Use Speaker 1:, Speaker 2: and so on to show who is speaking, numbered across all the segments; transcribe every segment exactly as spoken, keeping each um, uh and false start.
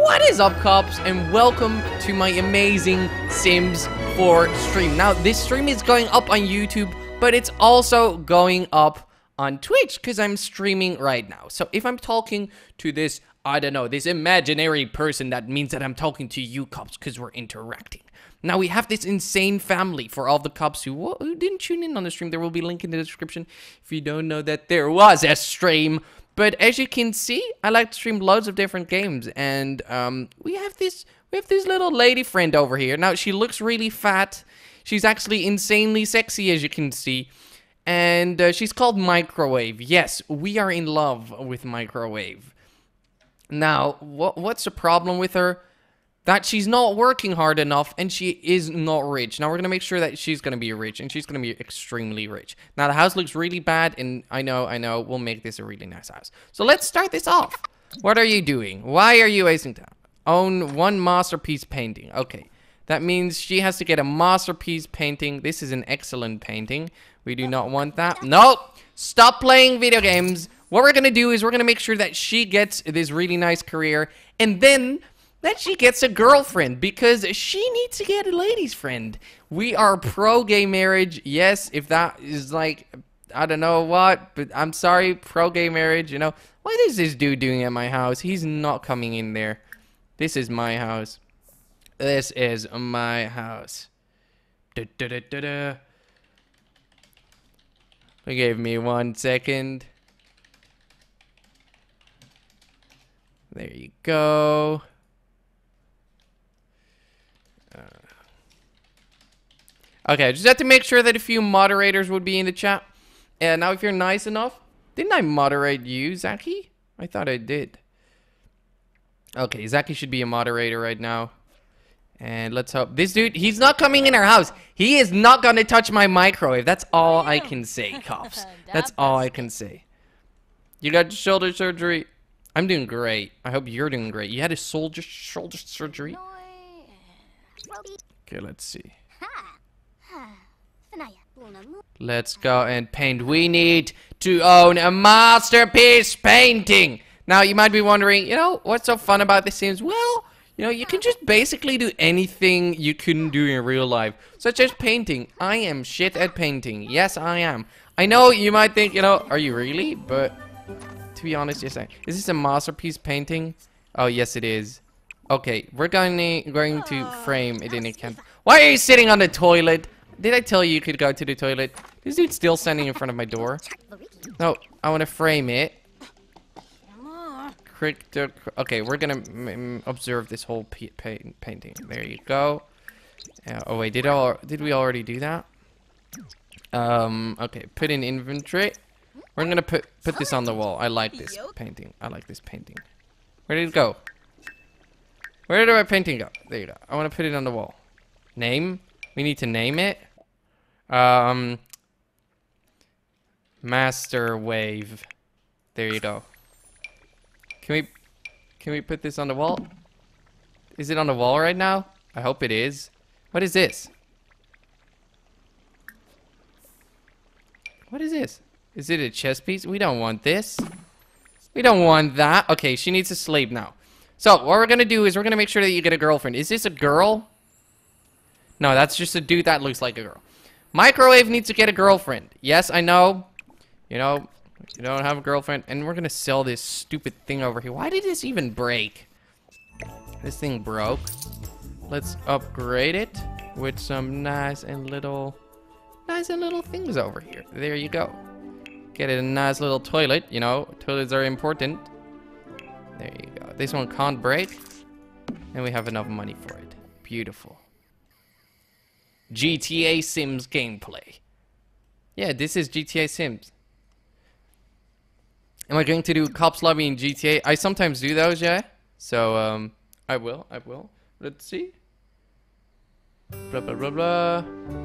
Speaker 1: What is up, cops, and welcome to my amazing Sims four stream. Now, this stream is going up on YouTube, but it's also going up on Twitch because I'm streaming right now. So if I'm talking to this, I don't know, this imaginary person, that means that I'm talking to you, cops, because we're interacting. Now, we have this insane family for all the cops who, who didn't tune in on the stream. There will be a link in the description if you don't know that there was a stream. But as you can see, I like to stream loads of different games, and um, we have this we have this little lady friend over here. Now, she looks really fat. She's actually insanely sexy, as you can see, and uh, she's called Microwave. Yes, we are in love with Microwave. Now, what what's the problem with her? That she's not working hard enough, and she is not rich. Now, we're going to make sure that she's going to be rich, and she's going to be extremely rich. Now, the house looks really bad, and I know, I know, we'll make this a really nice house. So, let's start this off. What are you doing? Why are you wasting time? Own one masterpiece painting. Okay, that means she has to get a masterpiece painting. This is an excellent painting. We do not want that. Nope! Stop playing video games. What we're going to do is we're going to make sure that she gets this really nice career, and then that she gets a girlfriend, because she needs to get a ladies' friend. We are pro gay marriage. Yes, if that is like, I don't know what, but I'm sorry, pro gay marriage, you know. What is this dude doing at my house? He's not coming in there. This is my house. This is my house. Da, da, da, da, da. Give me one second. There you go. Okay, I just have to make sure that a few moderators would be in the chat. And now if you're nice enough, didn't I moderate you, Zaki? I thought I did. Okay, Zaki should be a moderator right now. And let's hope. This dude, he's not coming in our house. He is not going to touch my microwave. That's all I can say, cops. That's all I can say. You got shoulder surgery. I'm doing great. I hope you're doing great. You had a soldier shoulder surgery? Okay, let's see. Let's go and paint. We need to own a masterpiece painting. Now, you might be wondering, you know, what's so fun about The Sims? Well, you know, you can just basically do anything you couldn't do in real life, such as painting. I am shit at painting. Yes, I am. I know you might think, you know, are you really? But to be honest, yes, I am. Is this a masterpiece painting? Oh, yes, it is. Okay, we're going to, going to frame it in a can. Why are you sitting on the toilet? Did I tell you you could go to the toilet? This dude's still standing in front of my door. No, I want to frame it. Okay, we're gonna mm, observe this whole pa painting. There you go. Uh, oh wait, did all did we already do that? Um. Okay, put in inventory. We're gonna put put this on the wall. I like this painting. I like this painting. Where did it go? Where did my painting go? There you go. I want to put it on the wall. Name. We need to name it. Um, Master Wave. There you go. Can we, can we put this on the wall? Is it on the wall right now? I hope it is. What is this? What is this? Is it a chess piece? We don't want this. We don't want that. Okay, she needs to sleep now. So, what we're gonna do is we're gonna make sure that you get a girlfriend. Is this a girl? No, that's just a dude that looks like a girl. Microwave needs to get a girlfriend. Yes, I know. You know, you don't have a girlfriend. And we're going to sell this stupid thing over here. Why did this even break? This thing broke. Let's upgrade it with some nice and little, nice and little things over here. There you go. Get it a nice little toilet. You know, toilets are important. There you go. This one can't break. And we have enough money for it. Beautiful. G T A Sims gameplay. Yeah, this is G T A Sims. Am I going to do Cops Lobby in G T A? I sometimes do those, yeah. So, um, I will, I will. Let's see. Blah, blah, blah, blah.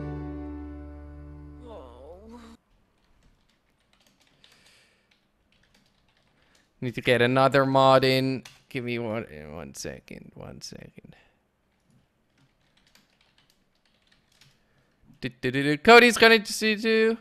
Speaker 1: Need to get another mod in. Give me one, one second, one second. Cody's gonna see too.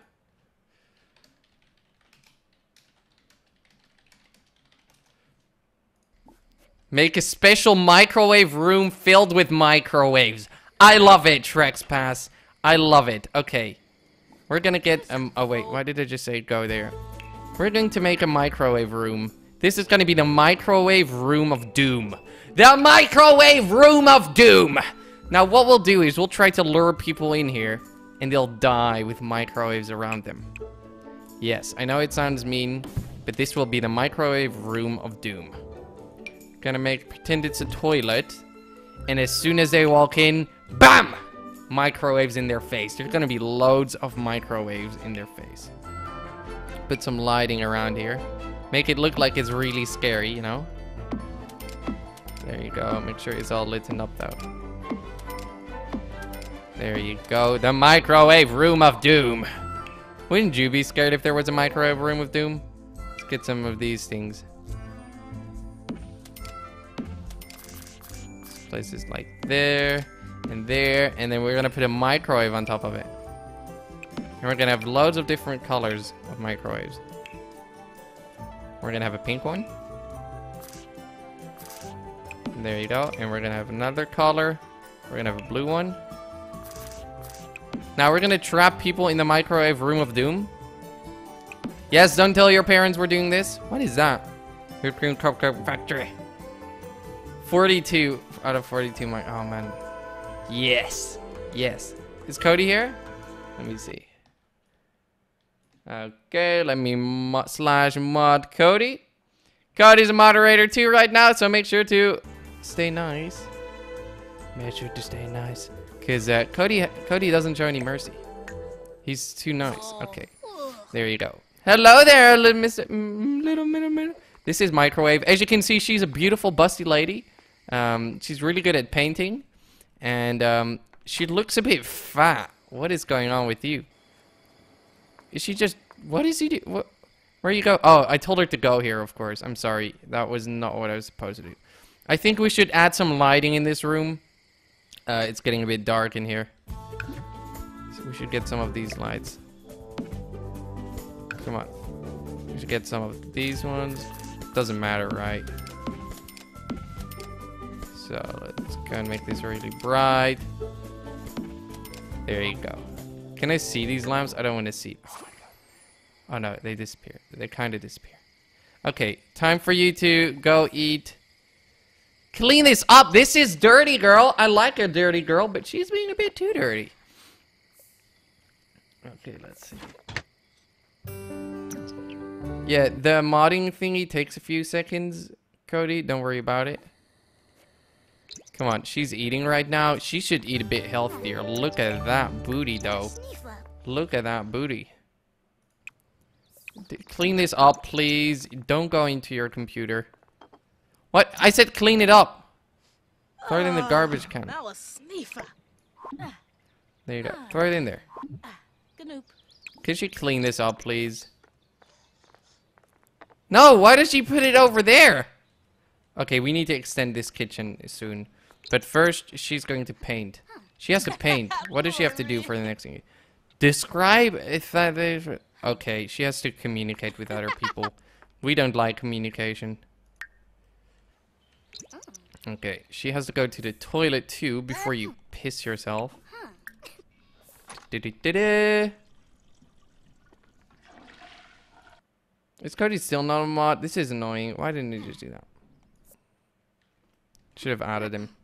Speaker 1: Make a special microwave room filled with microwaves. I love it, Trexpass. I love it. Okay. We're gonna get, um, oh wait, why did I just say go there? We're going to make a microwave room. This is gonna be the microwave room of doom. The microwave room of doom! Now what we'll do is we'll try to lure people in here and they'll die with microwaves around them. Yes, I know it sounds mean, but this will be the microwave room of doom. Gonna make, pretend it's a toilet, and as soon as they walk in, BAM! Microwaves in their face. There's gonna be loads of microwaves in their face. Put some lighting around here. Make it look like it's really scary, you know? There you go. Make sure it's all lit up though. There you go. The microwave room of doom. Wouldn't you be scared if there was a microwave room of doom? Let's get some of these things. Places like there and there, and then we're gonna put a microwave on top of it. And we're gonna have loads of different colors of microwaves. We're gonna have a pink one. And there you go. And we're gonna have another color. We're gonna have a blue one. Now we're gonna trap people in the microwave room of doom. Yes, don't tell your parents we're doing this. What is that? Whipped cream cupcake factory. forty-two out of forty-two. My, oh man. Yes. Yes. Is Cody here? Let me see. Okay, let me mo slash mod Cody. Cody's a moderator too right now, so make sure to stay nice. Make sure to stay nice. Because uh, Cody, Cody doesn't show any mercy. He's too nice. Okay. There you go. Hello there, little Mister Mm, little minute minute. This is Microwave. As you can see, she's a beautiful, busty lady. Um, she's really good at painting. And um, she looks a bit fat. What is going on with you? Is she just... What is he do? What? Where you go? Oh, I told her to go here, of course. I'm sorry. That was not what I was supposed to do. I think we should add some lighting in this room. Uh, it's getting a bit dark in here. So we should get some of these lights. Come on. We should get some of these ones. Doesn't matter, right? So let's go and make this really bright. There you go. Can I see these lamps? I don't want to see. Oh my god. Oh no, they disappear. They kind of disappear. Okay, time for you to go eat. Clean this up. This is dirty, girl. I like a dirty girl, but she's being a bit too dirty. Okay, let's see. Yeah, the modding thingy takes a few seconds, Cody. Don't worry about it. Come on, she's eating right now. She should eat a bit healthier. Look at that booty, though. Look at that booty. D- clean this up, please. Don't go into your computer. What? I said clean it up. Throw it in the garbage can. There you go. Throw it in there. Could she clean this up, please? No, why does she put it over there? Okay, we need to extend this kitchen soon. But first, she's going to paint. She has to paint. What does she have to do for the next thing? Describe if that is... Okay, she has to communicate with other people. We don't like communication. Okay, she has to go to the toilet too before you piss yourself. Da-da-da-da. Is Cody still not a mod? This is annoying. Why didn't he just do that? Should have added him.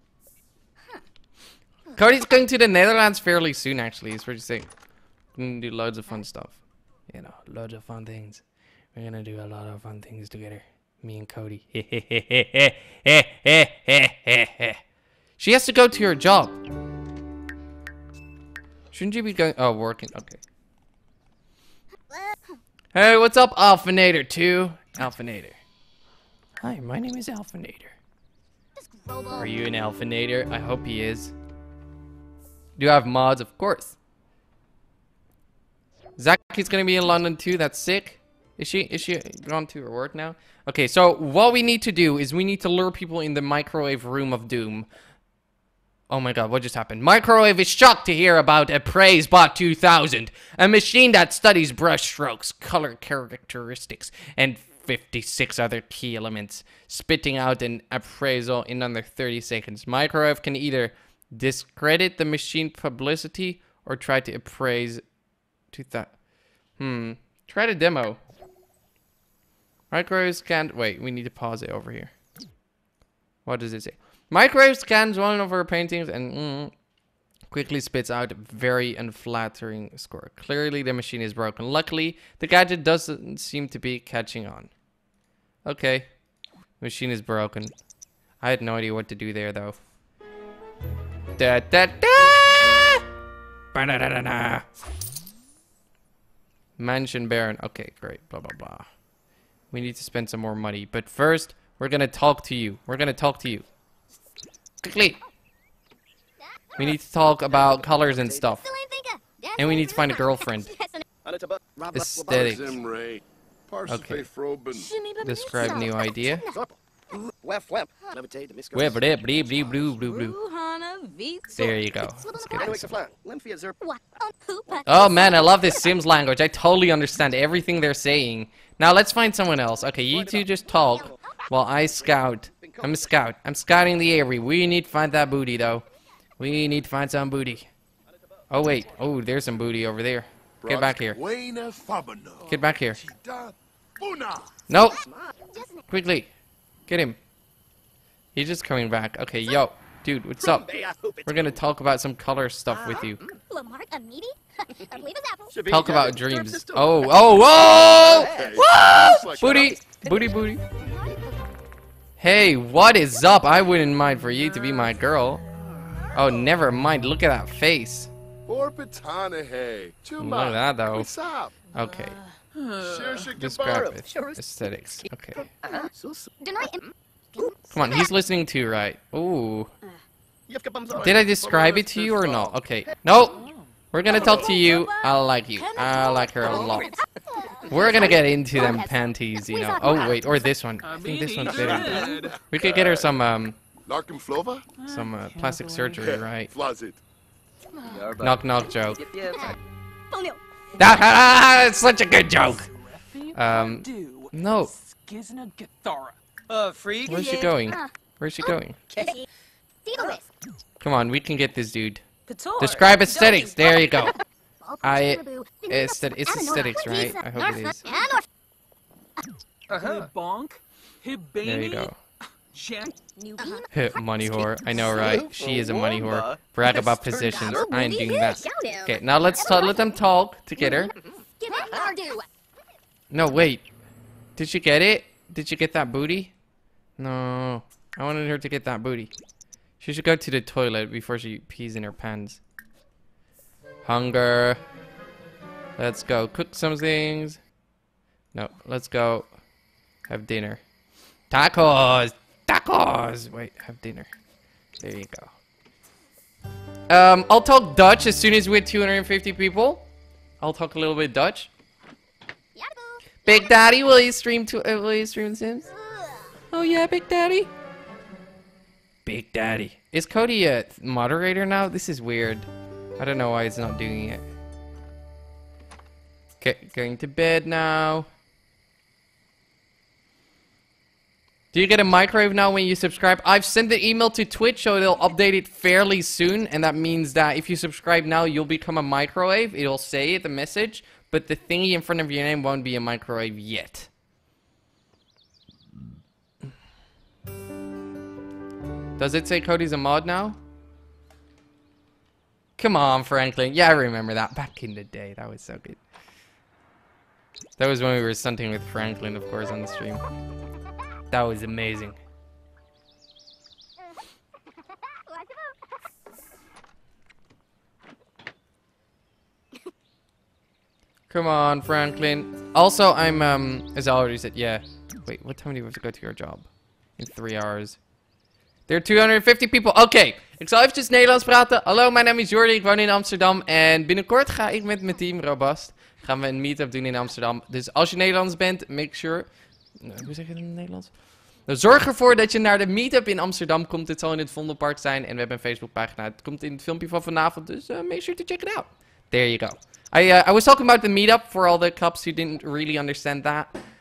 Speaker 1: Cody's going to the Netherlands fairly soon, actually. It's pretty sick. We're gonna do loads of fun stuff. You know, loads of fun things. We're gonna do a lot of fun things together. Me and Cody. She has to go to her job. Shouldn't you be going? Oh, working. Okay. Hey, what's up, Alphinator two? Alphinator. Hi, my name is Alphinator. Are you an Alphinator? I hope he is. Do you have mods? Of course. Zaki's gonna be in London too. That's sick. Is she? Is she gone to her work now? Okay, so what we need to do is we need to lure people in the microwave room of doom. Oh my god, what just happened? Microwave is shocked to hear about a PraiseBot two thousand, a machine that studies brush strokes, color characteristics, and fifty-six other key elements, spitting out an appraisal in under thirty seconds. Microwave can either discredit the machine publicity or try to appraise to that. Hmm. Try the demo. Microwave scanned. Wait, we need to pause it over here. What does it say? Microwave scans one of her paintings and mm, quickly spits out a very unflattering score. Clearly, the machine is broken. Luckily, the gadget doesn't seem to be catching on. Okay. Machine is broken. I had no idea what to do there, though. Da da da! Ba-da-da-da-da! Mansion Baron. Okay, great. Blah, blah, blah. We need to spend some more money. But first, we're gonna talk to you. We're gonna talk to you. Quickly! We need to talk about colors and stuff. And we need to find a girlfriend. Aesthetic. Okay. Describe new idea. There you go. Let's get this one. Oh man, I love this Sims language. I totally understand everything they're saying. Now let's find someone else. Okay, you two just talk while I scout. I'm a scout. I'm scouting the area. We need to find that booty though. We need to find some booty. Oh wait. Oh, there's some booty over there. Get back here. Get back here. No. Quickly. Get him. He's just coming back. Okay, yo. Dude, what's up? We're gonna talk about some color stuff with you. Talk about dreams. Oh, oh, whoa! Whoa! Booty! Booty, booty. Hey, what is up? I wouldn't mind for you to be my girl. Oh, never mind. Look at that face. Look at that, though. Okay. Describe it. Aesthetics. Okay. Come on, he's listening to you, right? Ooh. Did I describe it to you or not? Okay. No! We're gonna talk to you. I like you. I like her a lot. We're gonna get into them panties, you know. Oh, wait. Or this one. I think this one's better. We could get her some, um... some uh, plastic surgery, right? Knock knock joke. Ah, it's such a good joke. Um, no. Where's she going? Where's she going? Come on, we can get this dude. Describe aesthetics. There you go. I aesthet it's aesthetics, right? I hope it is. There you go. Money whore. I know, right? She is a money whore. Brag about positions. I ain't doing that. Okay, now let's talk, let them talk together. No, wait. Did she get it? Did she get that booty? No. I wanted her to get that booty. She should go to the toilet before she pees in her pants. Hunger. Let's go cook some things. No, let's go have dinner. Tacos! Tacos! Wait, have dinner. There you go. Um, I'll talk Dutch as soon as we're two hundred fifty people. I'll talk a little bit Dutch. Big Daddy, will you stream to? Uh, will you stream Sims? Oh yeah, Big Daddy. Big Daddy. Is Cody a moderator now? This is weird. I don't know why it's not doing it. Okay, going to bed now. Do you get a microwave now when you subscribe? I've sent the email to Twitch, so they'll update it fairly soon. And that means that if you subscribe now, you'll become a microwave. It'll say it, the message. But the thingy in front of your name won't be a microwave yet. Does it say Cody's a mod now? Come on, Franklin. Yeah, I remember that. Back in the day. That was so good. That was when we were stunting with Franklin, of course, on the stream. That was amazing. Come on, Franklin. Also, I'm, um, as I already said, yeah. Wait, what time do you have to go to your job? In three hours. There are two hundred fifty people. Oké, okay. Ik zal eventjes Nederlands praten. Hallo, mijn naam is Jordi. Ik woon in Amsterdam. En binnenkort ga ik met mijn team Robust gaan we een meetup doen in Amsterdam. Dus als je Nederlands bent, make sure... Hoe zeg je dat in het Nederlands? Nou, zorg ervoor dat je naar de meetup in Amsterdam komt. Het zal in het Vondelpark zijn. En we hebben een Facebookpagina. Het komt in het filmpje van vanavond. Dus uh, make sure to check it out. There you go. I, uh, I was talking about the meetup for all the cops who didn't really understand that.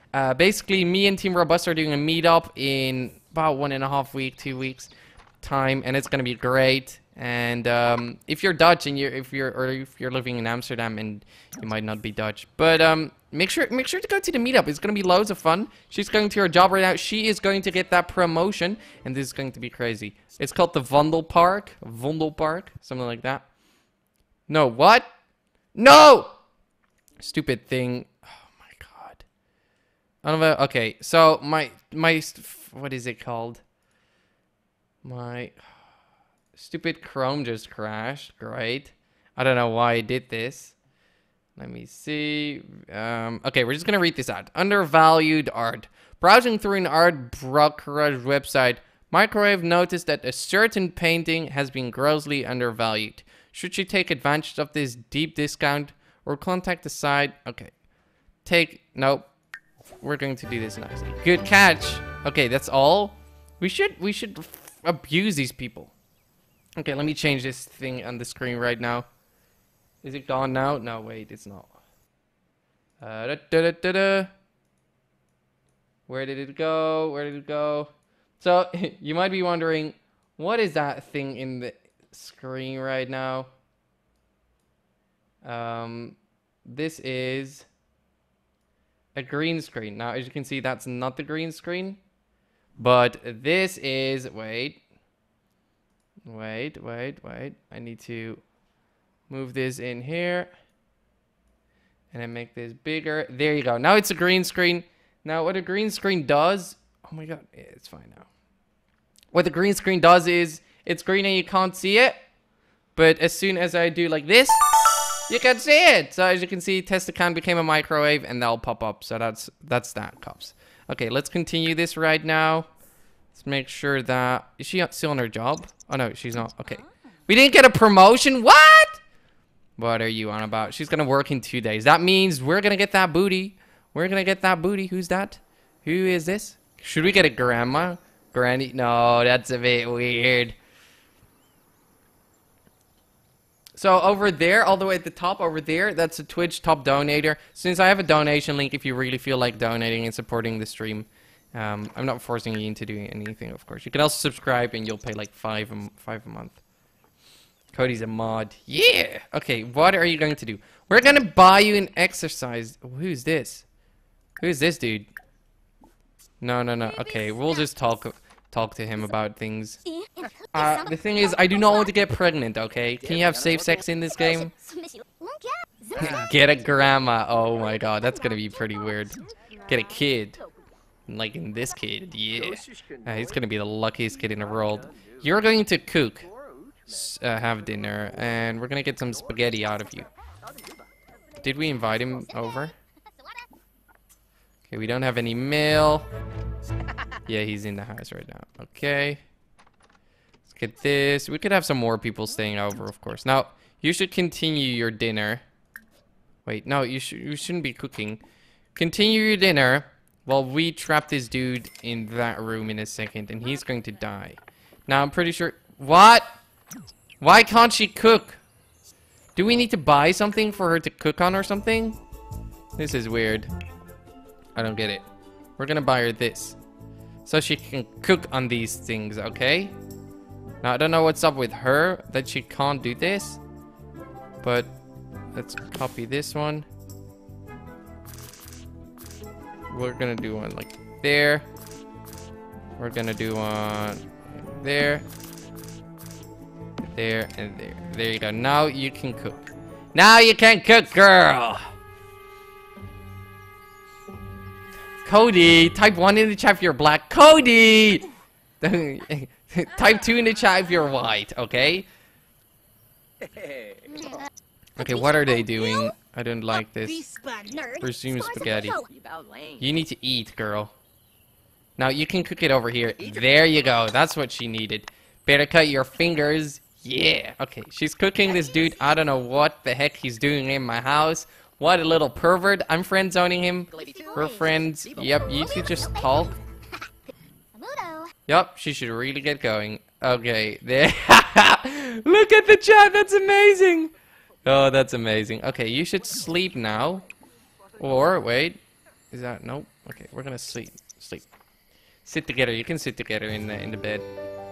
Speaker 1: Uh, basically, me and Team Robust are doing a meetup in about one and a half week, two weeks time, and it's gonna be great. And um, if you're Dutch and you're if you're or if you're living in Amsterdam and you might not be Dutch, but um, make sure make sure to go to the meetup. It's gonna be loads of fun. She's going to her job right now. She is going to get that promotion, and this is going to be crazy. It's called the Vondelpark, Vondelpark, something like that. No, what? No! Stupid thing. Oh my god. I don't know. Okay, so my my what is it called? My stupid Chrome just crashed. Great. I don't know why I did this. Let me see. Um, okay, we're just going to read this out. Undervalued art. Browsing through an art brokerage website, Microwave noticed that a certain painting has been grossly undervalued. Should she take advantage of this deep discount or contact the site? Okay. Take... Nope. We're going to do this nicely. Good catch. Okay, that's all. We should... We should abuse these people. Okay, let me change this thing on the screen right now. Is it gone now? No, wait, it's not. Uh, da, da, da, da, da. Where did it go? Where did it go? So, you might be wondering, what is that thing in the screen right now? Um, this is a green screen. Now, as you can see, that's not the green screen. But this is... Wait. Wait, wait, wait. I need to move this in here. And then make this bigger. There you go. Now it's a green screen. Now what a green screen does... Oh my god, it's fine now. What the green screen does is, it's green and you can't see it. But as soon as I do like this, you can see it. So as you can see, test account became a microwave and that'll pop up. So that's that's that, cops. Okay, let's continue this right now. Let's make sure that... Is she still on her job? Oh, no, she's not. Okay. We didn't get a promotion? What? What are you on about? She's going to work in two days. That means we're going to get that booty. We're going to get that booty. Who's that? Who is this? Should we get a grandma? Granny? No, that's a bit weird. So over there, all the way at the top over there, that's a Twitch top donator. Since I have a donation link if you really feel like donating and supporting the stream. Um, I'm not forcing you into doing anything, of course. You can also subscribe and you'll pay like five a, five a month. Cody's a mod. Yeah! Okay, what are you going to do? We're gonna buy you an exercise. Who's this? Who's this dude? No, no, no. Okay, we'll just talk talk to him about things. Uh, the thing is, I do not want to get pregnant, okay? Can you have safe sex in this game? Get a grandma. Oh my god, that's gonna be pretty weird. Get a kid. Like in this kid, yeah. Uh, he's gonna be the luckiest kid in the world. You're going to cook, uh, have dinner, and we're gonna get some spaghetti out of you. Did we invite him over? Okay, we don't have any mail. Yeah, he's in the house right now. Okay. Let's get this. We could have some more people staying over, of course. Now, you should continue your dinner. Wait, no, you, sh you shouldn't be cooking. Continue your dinner. Well, we trap this dude in that room in a second, and he's going to die. Now, I'm pretty sure... What? Why can't she cook? Do we need to buy something for her to cook on or something? This is weird. I don't get it. We're gonna buy her this. So she can cook on these things, okay? Now, I don't know what's up with her, that she can't do this. But, let's copy this one. We're gonna do one like there. We're gonna do one there, there, and there. There you go. Now you can cook. Now you can cook, girl. Cody, type one in the chat if you're black. Cody, type two in the chat if you're white. Okay. Okay, what are they doing? I don't like this. Resume spaghetti. You need to eat, girl. Now, you can cook it over here. There you go. That's what she needed. Better cut your fingers. Yeah. Okay, she's cooking this dude. I don't know what the heck he's doing in my house. What a little pervert. I'm friend zoning him. We're friends. Yep, you two just talk. Yep, she should really get going. Okay, there. Look at the chat. That's amazing. Oh, that's amazing. Okay, you should sleep now. Or, wait. Is that... Nope. Okay, we're gonna sleep. Sleep. Sit together. You can sit together in the in the bed.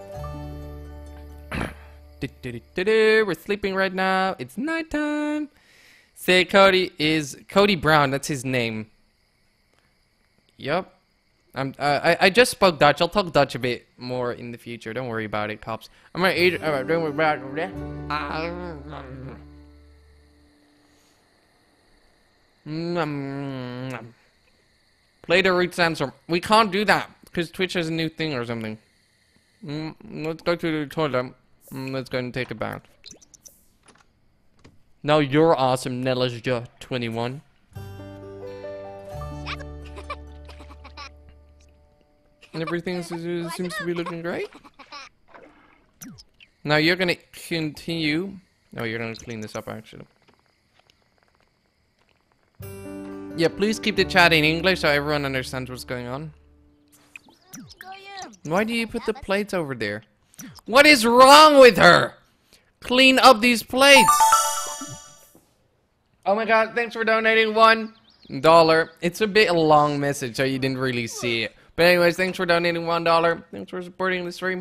Speaker 1: We're sleeping right now. It's nighttime. Say Cody is Cody Brown. That's his name. Yup. I'm. Uh, I I just spoke Dutch. I'll talk Dutch a bit more in the future. Don't worry about it, cops. I'm gonna eat. Uh, don't worry about it. Play the root sensor. We can't do that because Twitch has a new thing or something. Mm, let's go to the toilet. Mm, let's go and take a bath. Now you're awesome, Nelija twenty-one. Everything seems to be looking great. Now you're gonna continue. No, you're gonna clean this up actually. Yeah, please keep the chat in English so everyone understands what's going on. Why do you put the plates over there? What is wrong with her? Clean up these plates. Oh my god, thanks for donating one dollar. It's a bit a long message, so you didn't really see it. But anyways, thanks for donating one dollar. Thanks for supporting the stream.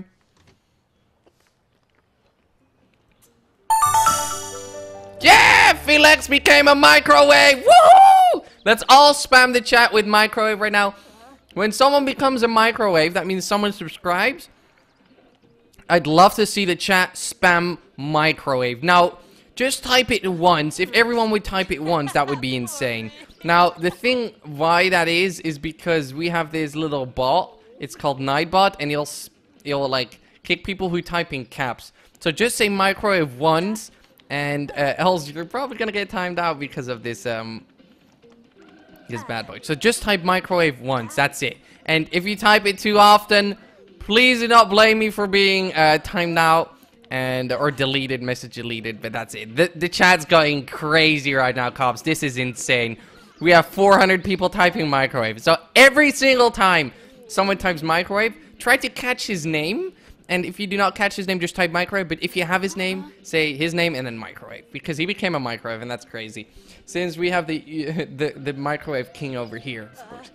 Speaker 1: Yeah, Felix became a microwave. Woohoo! Let's all spam the chat with microwave right now. When someone becomes a microwave, that means someone subscribes. I'd love to see the chat spam microwave. Now, just type it once. If everyone would type it once, that would be insane. Now, the thing why that is, is because we have this little bot. It's called Nightbot, and it'll, it'll like, kick people who type in caps. So just say microwave once, and uh, else you're probably gonna get timed out because of this, um, this bad boy. So just type microwave once, that's it. And if you type it too often, please do not blame me for being uh, timed out. And or deleted, message deleted, but that's it. The, the chat's going crazy right now, cops. This is insane. We have four hundred people typing microwave. So every single time someone types microwave, try to catch his name. And if you do not catch his name, just type microwave. But if you have his name, say his name and then microwave, because he became a microwave, and that's crazy. Since we have the uh, the the microwave king over here, of course.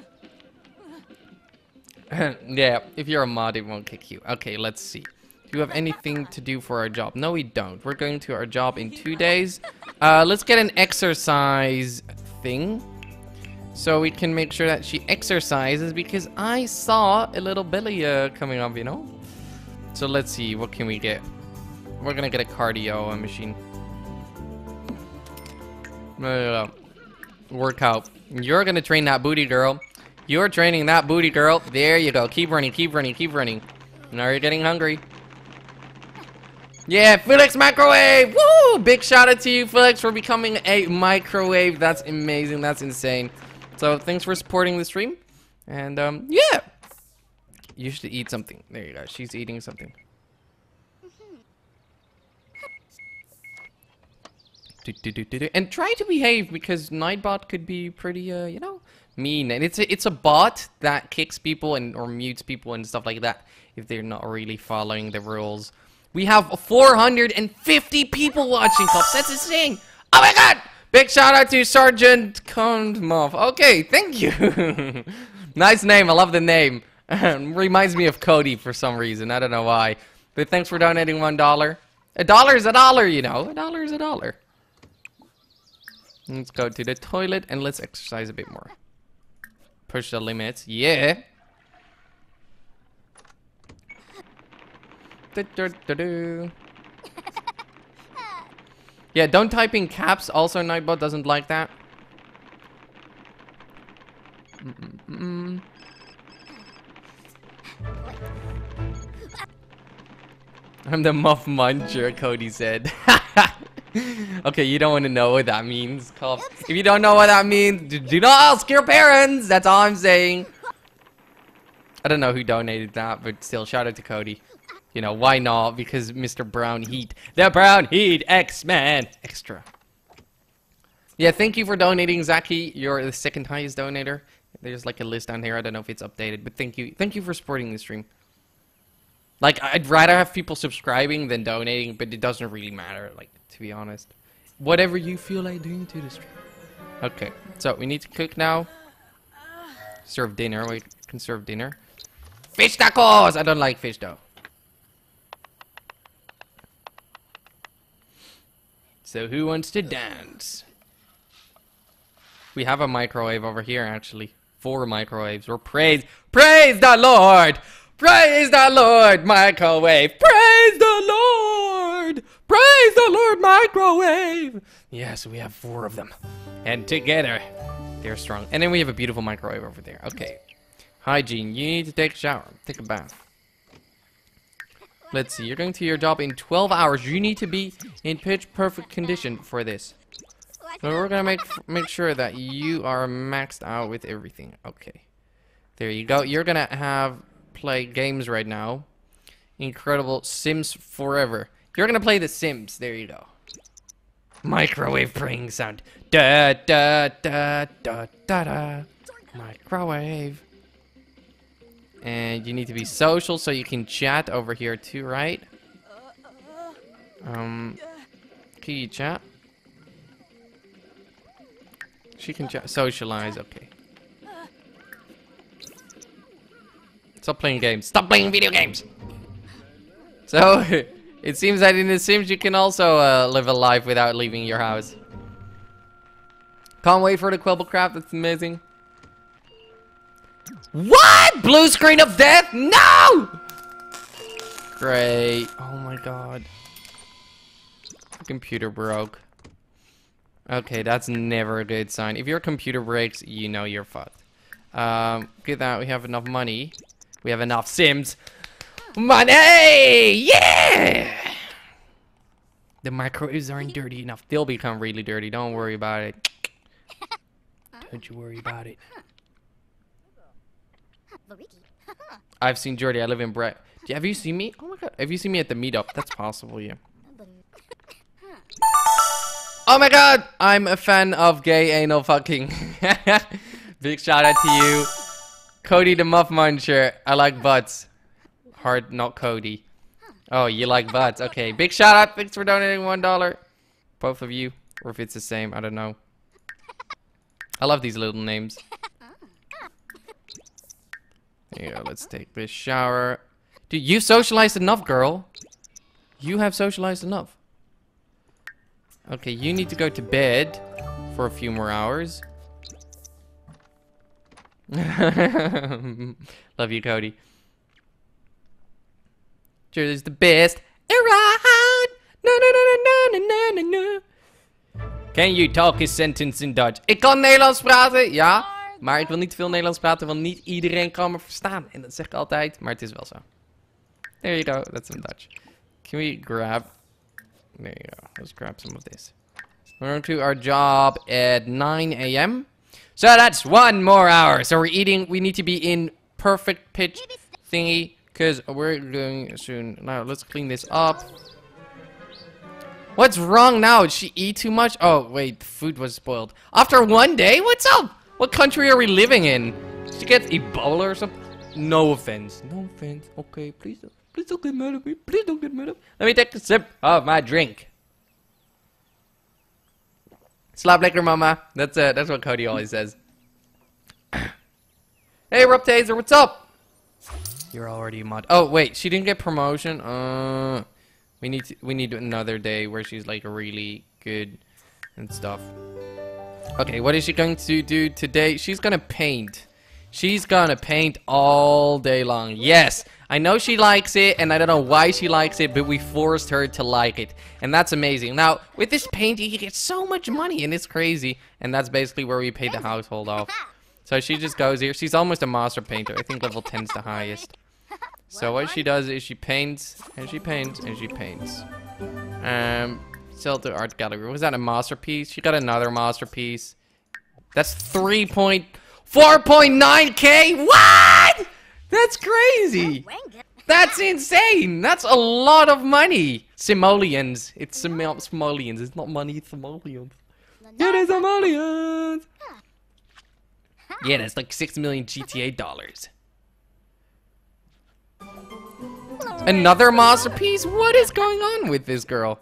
Speaker 1: Yeah, if you're a mod, it won't kick you. Okay, let's see. Do you have anything to do for our job? No, we don't. We're going to our job in two days. Uh, let's get an exercise thing. So we can make sure that she exercises, because I saw a little belly uh, coming up, you know? So let's see, what can we get? We're gonna get a cardio uh, machine. No, no, no. Workout. You're gonna train that booty, girl. You're training that booty, girl. There you go. Keep running, keep running, keep running. Now you're getting hungry. Yeah, Felix Microwave! Woo! Big shout out to you, Felix, for becoming a microwave. That's amazing. That's insane. So thanks for supporting the stream. And um, yeah. You should eat something. There you go. She's eating something. And try to behave, because Nightbot could be pretty, uh, you know, mean. And it's a, it's a bot that kicks people and or mutes people and stuff like that if they're not really following the rules. We have four hundred fifty people watching, cops. That's insane. Oh my god! Big shout out to Sergeant Kondmov. Okay, thank you. Nice name. I love the name. Reminds me of Cody for some reason. I don't know why. But thanks for donating one dollar. A dollar is a dollar, you know. A dollar is a dollar. Let's go to the toilet and let's exercise a bit more. Push the limits. Yeah. Yeah, don't type in caps. Also, Nightbot doesn't like that. Mm -mm -mm. I'm the muff muncher, Cody said. Okay, you don't want to know what that means, cops. If you don't know what that means, do not ask your parents. That's all I'm saying. I don't know who donated that, but still, shout out to Cody. You know, why not? Because Mister Brown Heat. The Brown Heat X-Men Extra. Yeah, thank you for donating, Zaki. You're the second highest donator. There's like a list down here. I don't know if it's updated, but thank you. Thank you for supporting the stream. Like, I'd rather have people subscribing than donating, but it doesn't really matter, like, to be honest. Whatever you feel like doing to the stream. Okay, so we need to cook now. serve dinner. We can serve dinner. Fish tacos! I don't like fish though. So who wants to dance? We have a microwave over here actually. Four microwaves. We're praise. Praise the Lord! Praise the Lord, microwave! Praise the Lord! Praise the Lord, microwave! Yes, we have four of them. And together, they're strong. And then we have a beautiful microwave over there. Okay. Hygiene. You need to take a shower. Take a bath. Let's see. You're going to your job in twelve hours. You need to be in pitch perfect condition for this. So we're going to make make sure that you are maxed out with everything. Okay. There you go. You're going to have play games right now. Incredible Sims Forever. You're going to play The Sims. There you go. Microwave praying sound. Da da da da da da. Microwave. And you need to be social so you can chat over here too, right? Um, can you chat? She can chat. Socialize. Okay. Stop playing games. Stop playing video games. So it seems that in The Sims you can also uh, live a life without leaving your house. Can't wait for the Quibble Craft. That's amazing. What? Blue screen of death? No! Great. Oh my god. The computer broke. Okay, that's never a good sign. If your computer breaks, you know you're fucked. Um, good that we have enough money. We have enough Sims. Money! Yeah! The microwaves aren't dirty enough. They'll become really dirty. Don't worry about it. Don't you worry about it. I've seen Jordy. I live in Brett. Have you seen me? Oh my god. Have you seen me at the meetup? That's possible, yeah. Oh my god. I'm a fan of gay anal fucking. Big shout out to you. Cody the Muff Muncher. I like butts. Hard, not Cody. Oh, you like butts. Okay. Big shout out. Thanks for donating one dollar. Both of you. Or if it's the same. I don't know. I love these little names. There you go, let's take this shower. Dude, you socialized enough, girl. You have socialized enough. Okay, you need to go to bed for a few more hours. Love you, Cody. Julie's the best around. No, no, no, no, no, no, no, no. Can you talk a sentence in Dutch? Ik kan Nederlands praten, ja. Maar ik wil niet te veel Nederlands praten, want niet iedereen kan me verstaan. En dat zeg ik altijd, maar het is wel zo. There you go, that's in Dutch. Can we grab... There you go, let's grab some of this. We're going to our job at nine A M So that's one more hour. So we're eating, we need to be in perfect pitch thingy. Because we're going soon. Now, let's clean this up. What's wrong now? Did she eat too much? Oh, wait, the food was spoiled. After one day? What's up? What country are we living in? Did she get Ebola or something? No offense. No offense. Okay, please don't, please don't get mad at me. Please don't get mad at me. Let me take a sip of my drink. Slaap lekker, mama. That's uh, that's what Cody always says. Hey, Rob Taser, what's up? You're already a mod. Oh, wait, she didn't get promotion. Uh, we need to, we need another day where she's like really good and stuff. Okay, what is she going to do today? She's gonna paint. She's gonna paint all day long. Yes, I know she likes it, and I don't know why she likes it, but we forced her to like it, and that's amazing. Now, with this painting, you get so much money, and it's crazy, and that's basically where we pay the household off. So she just goes here. She's almost a master painter. I think level ten is the highest. So what she does is she paints, and she paints, and she paints. Um, sell to art gallery. Was that a masterpiece? She got another masterpiece. That's three point four point nine K. What? That's crazy. That's insane. That's a lot of money. Simoleons. It's Sim simoleons. It's not money. It's simoleons. It is simoleons. Yeah, that's like six million G T A dollars. Another masterpiece? What is going on with this girl?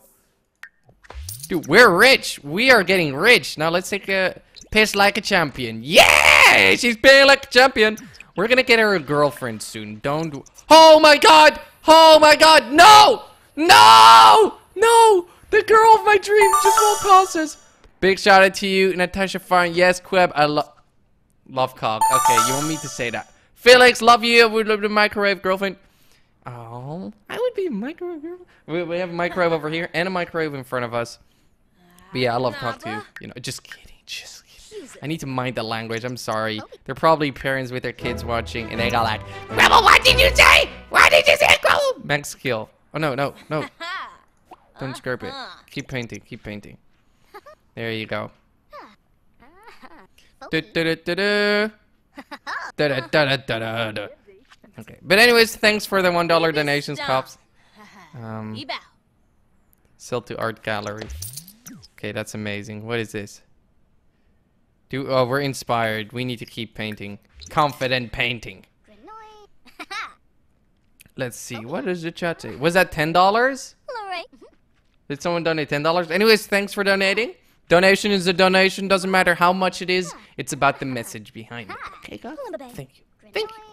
Speaker 1: Dude, we're rich. We are getting rich. Now let's take a piss like a champion. Yeah! Hey, she's playing like a champion. We're gonna get her a girlfriend soon. Don't. Oh my god! Oh my god! No! No! No! The girl of my dreams just won't pass us. Big shout out to you, Natasha Farn. Yes, Queb. I love love cock. Okay, you want me to say that? Felix, love you. I would love the microwave girlfriend. Oh, I would be a microwave girl. We, we have a microwave over here and a microwave in front of us. But yeah, I love cock too. You know, just kidding. Just kidding. I need to mind the language. I'm sorry. They're probably parents with their kids watching, and they got like, Grandma, what did you say? What did you say, Grandma? Max skill. Oh no, no, no. Don't scrape it. Keep painting. Keep painting. There you go. Du, du, du, du, du. Da, da, da, da, da, da. Okay, but anyways, thanks for the one dollar donations, cops. Um, sell to art gallery. Okay, that's amazing. What is this? Do oh, we're inspired. We need to keep painting. Confident painting. Let's see. What does the chat say? Was that ten dollars? Did someone donate ten dollars? Anyways, thanks for donating. Donation is a donation. Doesn't matter how much it is. It's about the message behind it. Okay, guys? Thank you. Thank you.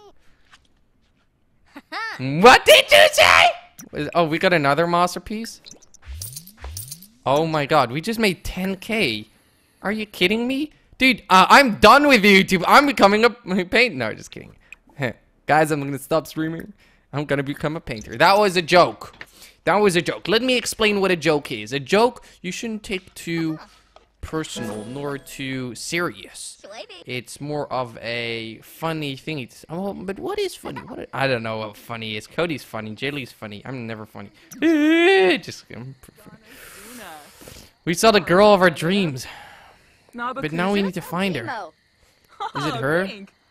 Speaker 1: What did you say? Oh, we got another masterpiece? Oh my god, we just made ten K. Are you kidding me? Dude, uh, I'm done with YouTube. I'm becoming a paint. No, just kidding. Guys, I'm gonna stop streaming. I'm gonna become a painter. That was a joke. That was a joke. Let me explain what a joke is. A joke you shouldn't take too personal nor too serious. It's more of a funny thing. It's, oh, but what is funny? What I don't know what funny is. Cody's funny. Jaylee's funny. I'm never funny. Just I'm funny. We saw the girl of our dreams, but now we need to find her. Is it her?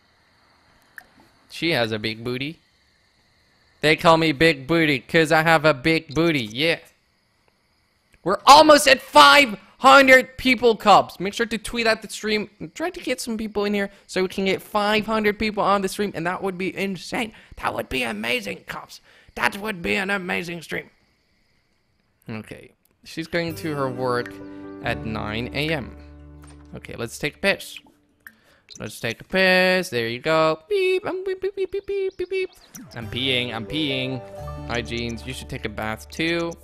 Speaker 1: She has a big booty. They call me Big Booty because I have a big booty. Yeah. We're almost at five hundred people, Cubs. Make sure to tweet at the stream and try to get some people in here so we can get five hundred people on the stream, and that would be insane. That would be amazing, Cubs. That would be an amazing stream. Okay. She's going to her work at nine A M Okay, let's take a piss. Let's take a piss. There you go. Beep. I'm beep, beep, beep, beep, beep, beep, beep. I'm peeing. I'm peeing. Hygienes. You should take a bath too.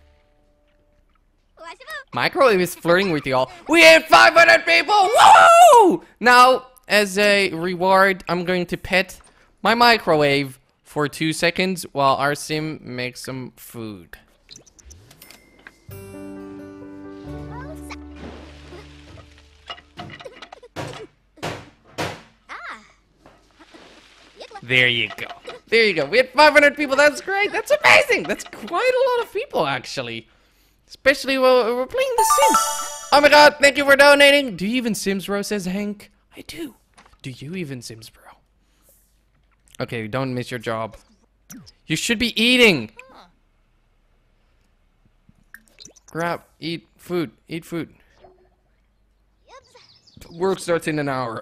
Speaker 1: Microwave is flirting with y'all. We hit five hundred people. Woo! Now, as a reward, I'm going to pet my microwave for two seconds while our sim makes some food. There you go. There you go. We had five hundred people. That's great. That's amazing. That's quite a lot of people, actually. Especially while we're playing The Sims. Oh my god, thank you for donating. Do you even Sims, bro, says Hank. I do. Do you even Sims, bro? Okay, don't miss your job. You should be eating. Grab, eat food. Eat food. Work starts in an hour.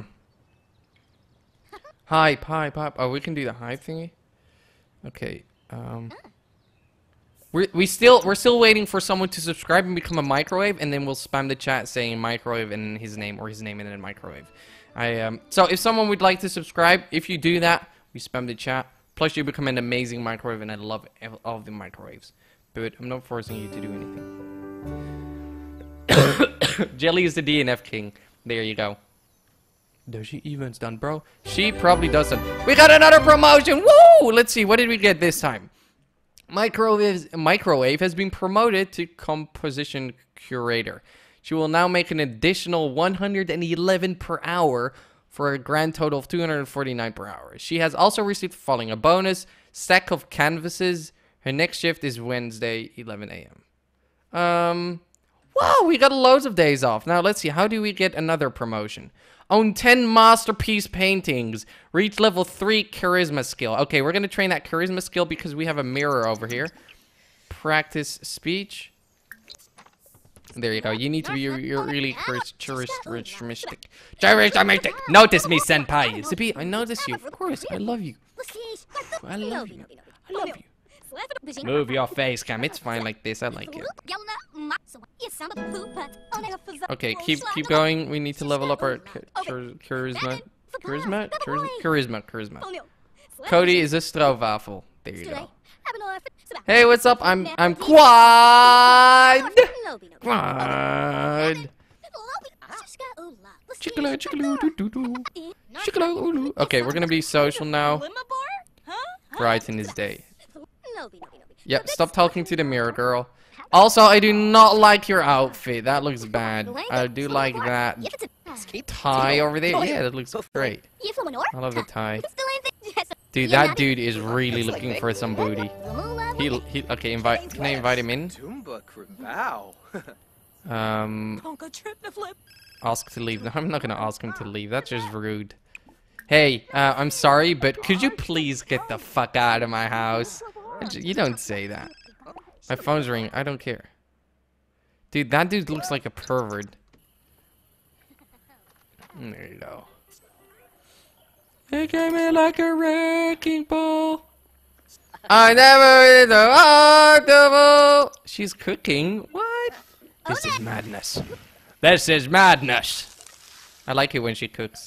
Speaker 1: Hype, hype, hype. Oh, we can do the hype thingy. Okay. Um, we we still we're still waiting for someone to subscribe and become a microwave, and then we'll spam the chat saying microwave and his name, or his name and then microwave. I um. So if someone would like to subscribe, if you do that, we spam the chat. Plus, you become an amazing microwave, and I love all of the microwaves. But I'm not forcing you to do anything. Jelly is the D N F king. There you go. Does she events done, bro? She probably doesn't. We got another promotion. Woo! Let's see. What did we get this time? Microwave, microwave has been promoted to composition curator. She will now make an additional one hundred eleven per hour for a grand total of two hundred forty-nine per hour. She has also received the following: a bonus stack of canvases. Her next shift is Wednesday, eleven A M Um, wow, we got loads of days off. Now let's see. How do we get another promotion? Own ten masterpiece paintings. Reach level three charisma skill. Okay, we're going to train that charisma skill because we have a mirror over here. Practice speech. There you go. You need to be you're really charismatic. Charismatic. Notice me, senpai. Zippy, I notice you. Of course, I love you. I love you. I love you. Move your face, Cam. It's fine like this. I like it. Okay, keep keep going. We need to level up our charisma. Charisma? Charisma? Charisma, charisma. Cody is a stroopwafel. There you go. Hey, what's up? I'm I'm Quad. Quad. Chickala, chickala, doo doo doo. Chickala, ooloo. Okay, we're gonna be social now. Brighten his day. Yep, stop talking to the mirror, girl. Also, I do not like your outfit. That looks bad. I do like that tie over there. Yeah, that looks great. I love the tie. Dude, that dude is really looking for some booty. He, he, okay, invite. Can I invite him in? Um, ask to leave. No, I'm not gonna ask him to leave. That's just rude. Hey, uh, I'm sorry, but could you please get the fuck out of my house? You don't say that. My phone's ringing. I don't care. Dude, that dude looks like a pervert. There you go. He came in like a wrecking ball. I never did the octavo. She's cooking. What? This is madness. This is madness. I like it when she cooks.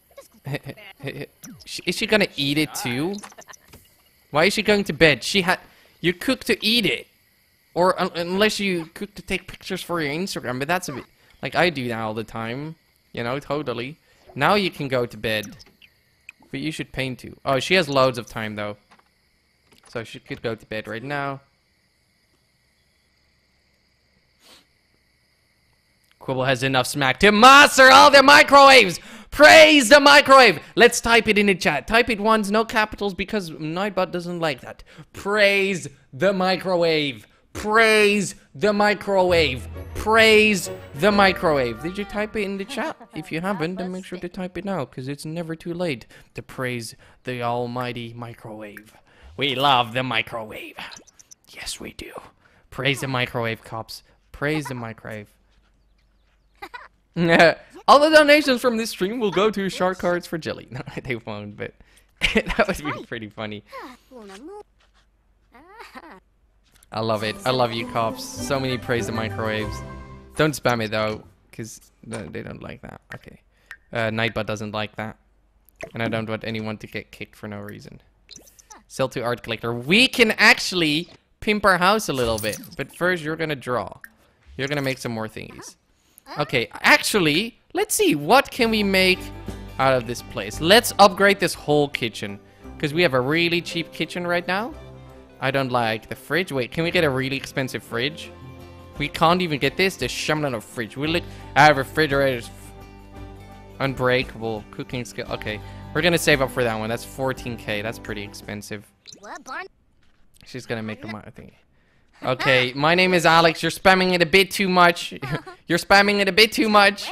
Speaker 1: Is she gonna eat it too? Why is she going to bed? She had. You cook to eat it, or un unless you cook to take pictures for your Instagram. But that's a bit like I do that all the time. You know, totally. Now you can go to bed, but you should paint too. Oh, she has loads of time though, so she could go to bed right now. Quibble has enough smack to master all the microwaves. Praise the microwave. Let's type it in the chat. Type it once, no capitals, because Nightbot doesn't like that. Praise the microwave. Praise the microwave. Praise the microwave. Did you type it in the chat? If you haven't, then make sure to type it now, because it's never too late to praise the almighty microwave. We love the microwave. Yes, we do. Praise the microwave, cops. Praise the microwave. All the donations from this stream will go to shark cards for Jelly. No, they won't, but that would be pretty funny. I love it. I love you, cops. So many praise the microwaves. Don't spam it, though, because they don't like that. Okay. Uh, Nightbot doesn't like that. And I don't want anyone to get kicked for no reason. Sell to art collector. We can actually pimp our house a little bit. But first, you're going to draw. You're going to make some more thingies. Okay, actually, let's see. What can we make out of this place? Let's upgrade this whole kitchen. Because we have a really cheap kitchen right now. I don't like the fridge. Wait, can we get a really expensive fridge? We can't even get this. The Shamlan of fridge. We look. Our refrigerator's unbreakable. Cooking skill. Okay, we're gonna save up for that one. That's fourteen K. That's pretty expensive. She's gonna make the money thing. Okay, my name is Alex. You're spamming it a bit too much. You're spamming it a bit too much.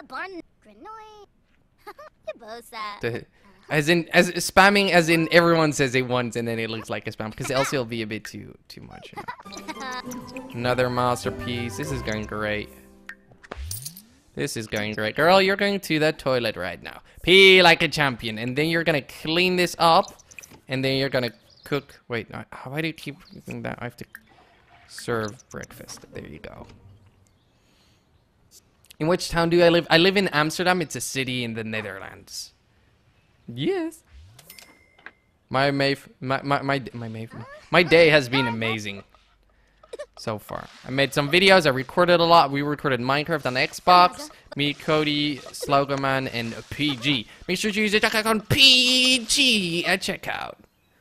Speaker 1: The, as in, as spamming, as in everyone says it once, and then it looks like a spam. Because else it'll be a bit too, too much. You know? Another masterpiece. This is going great. This is going great, girl. You're going to the toilet right now. Pee like a champion, and then you're gonna clean this up, and then you're gonna cook. Wait, no, why do you keep doing that? I have to. Serve breakfast. There you go. In which town do I live? I live in Amsterdam. It's a city in the Netherlands. Yes. My my my my my my, my, my day has been amazing so far. I made some videos. I recorded a lot. We recorded Minecraft on Xbox. Me, Cody, Slogoman, and P G. Make sure to use the checkout on P G at checkout.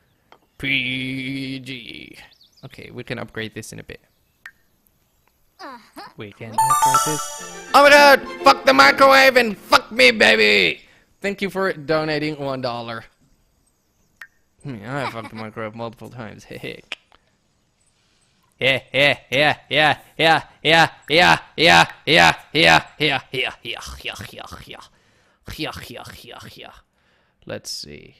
Speaker 1: P G. Okay, we can upgrade this in a bit. We can upgrade this. Oh my god! Fuck the microwave and fuck me, baby! Thank you for donating one dollar. Yeah, I fucked the microwave multiple times. Hey, yeah, yeah, yeah, yeah, yeah, yeah, yeah, yeah, yeah, yeah, yeah, yeah, yeah, yeah, yeah, yeah, yeah, yeah, yeah. Let's see.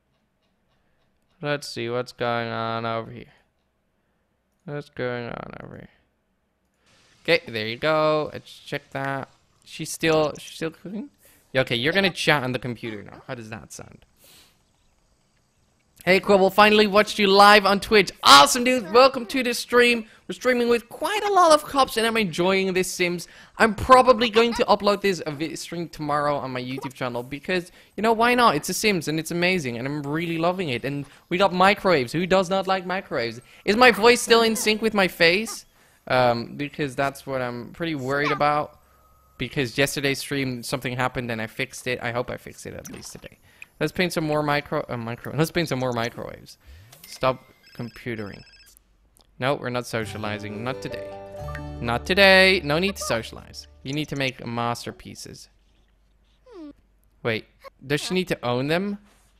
Speaker 1: Let's see what's going on over here. What's going on over here? Okay, there you go. Let's check that. She's still, she's still cooking? Yeah, okay, you're gonna chat on the computer now. How does that sound? Hey Quibble, finally watched you live on Twitch. Awesome, dude. Welcome to the stream. We're streaming with quite a lot of cops and I'm enjoying this Sims. I'm probably going to upload this uh, stream tomorrow on my YouTube channel because, you know, why not? It's a Sims and it's amazing and I'm really loving it. And we got microwaves. Who does not like microwaves? Is my voice still in sync with my face? Um, because that's what I'm pretty worried about. Because yesterday's stream, something happened and I fixed it. I hope I fixed it at least today. Let's paint some more micro, uh, micro. Let's paint some more microwaves. Stop computering. No, we're not socializing. Not today. Not today. No need to socialize. You need to make masterpieces. Wait, does she need to own them?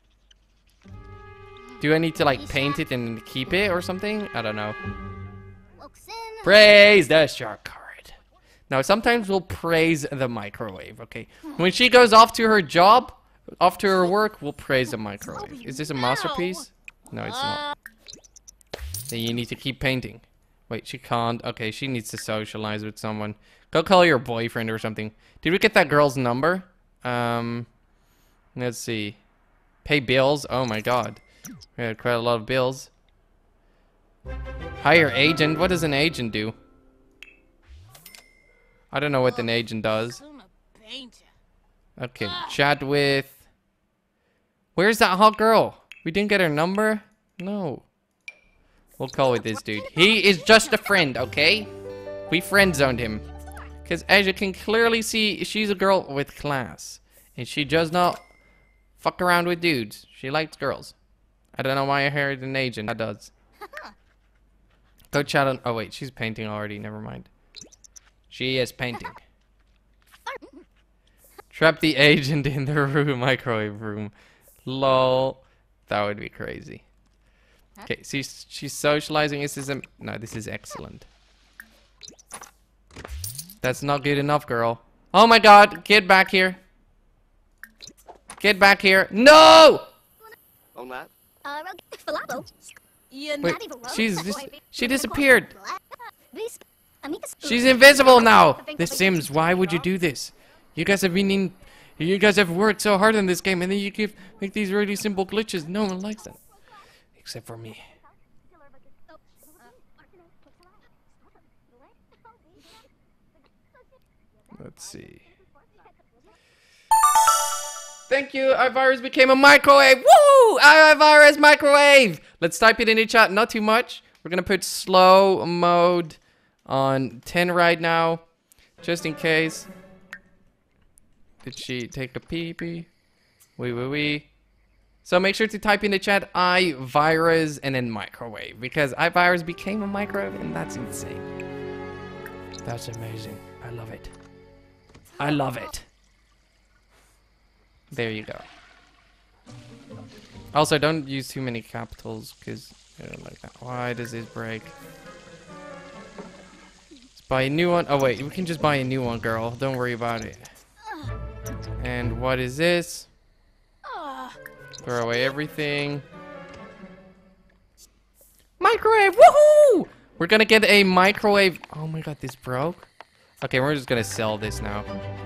Speaker 1: Do I need to like paint it and keep it or something? I don't know. Praise the shark card. Now, sometimes we'll praise the microwave. Okay, when she goes off to her job. After her work, we'll praise the microwave. Is this a masterpiece? No, it's not. Then you need to keep painting. Wait, she can't. Okay, she needs to socialize with someone. Go call your boyfriend or something. Did we get that girl's number? Um, let's see. Pay bills? Oh my god. We had quite a lot of bills. Hire agent? What does an agent do? I don't know what an agent does. Okay, chat with... Where's that hot girl? We didn't get her number? No. We'll call with this dude. He is just a friend, okay? We friend zoned him. Because as you can clearly see, she's a girl with class. And she does not fuck around with dudes. She likes girls. I don't know why I hired an agent. That does. Go chat on... Oh wait, she's painting already. Never mind. She is painting. Trap the agent in the room, microwave room. Lol. That would be crazy. Okay, she's, she's socializing. This is a... No, this is excellent. That's not good enough, girl. Oh my god, get back here. Get back here. No! Wait, she's dis she disappeared. She's invisible now. The Sims, why would you do this? You guys have been in... You guys have worked so hard on this game, and then you give make these really simple glitches. No one likes them. Except for me. Let's see. Thank you, iVirus became a microwave. Woo! iVirus microwave! Let's type it in the chat, not too much. We're gonna put slow mode on ten right now, just in case. Did she take a pee pee? Wee wee wee. So make sure to type in the chat iVirus and then microwave, because iVirus became a microwave and that's insane. That's amazing. I love it. I love it. There you go. Also, don't use too many capitals because I don't like that. Why does this break? Let's buy a new one. Oh wait, we can just buy a new one, girl. Don't worry about it. And what is this? Throw away everything. Microwave! Woohoo! We're gonna get a microwave. Oh my god, this broke. Okay, we're just gonna sell this now.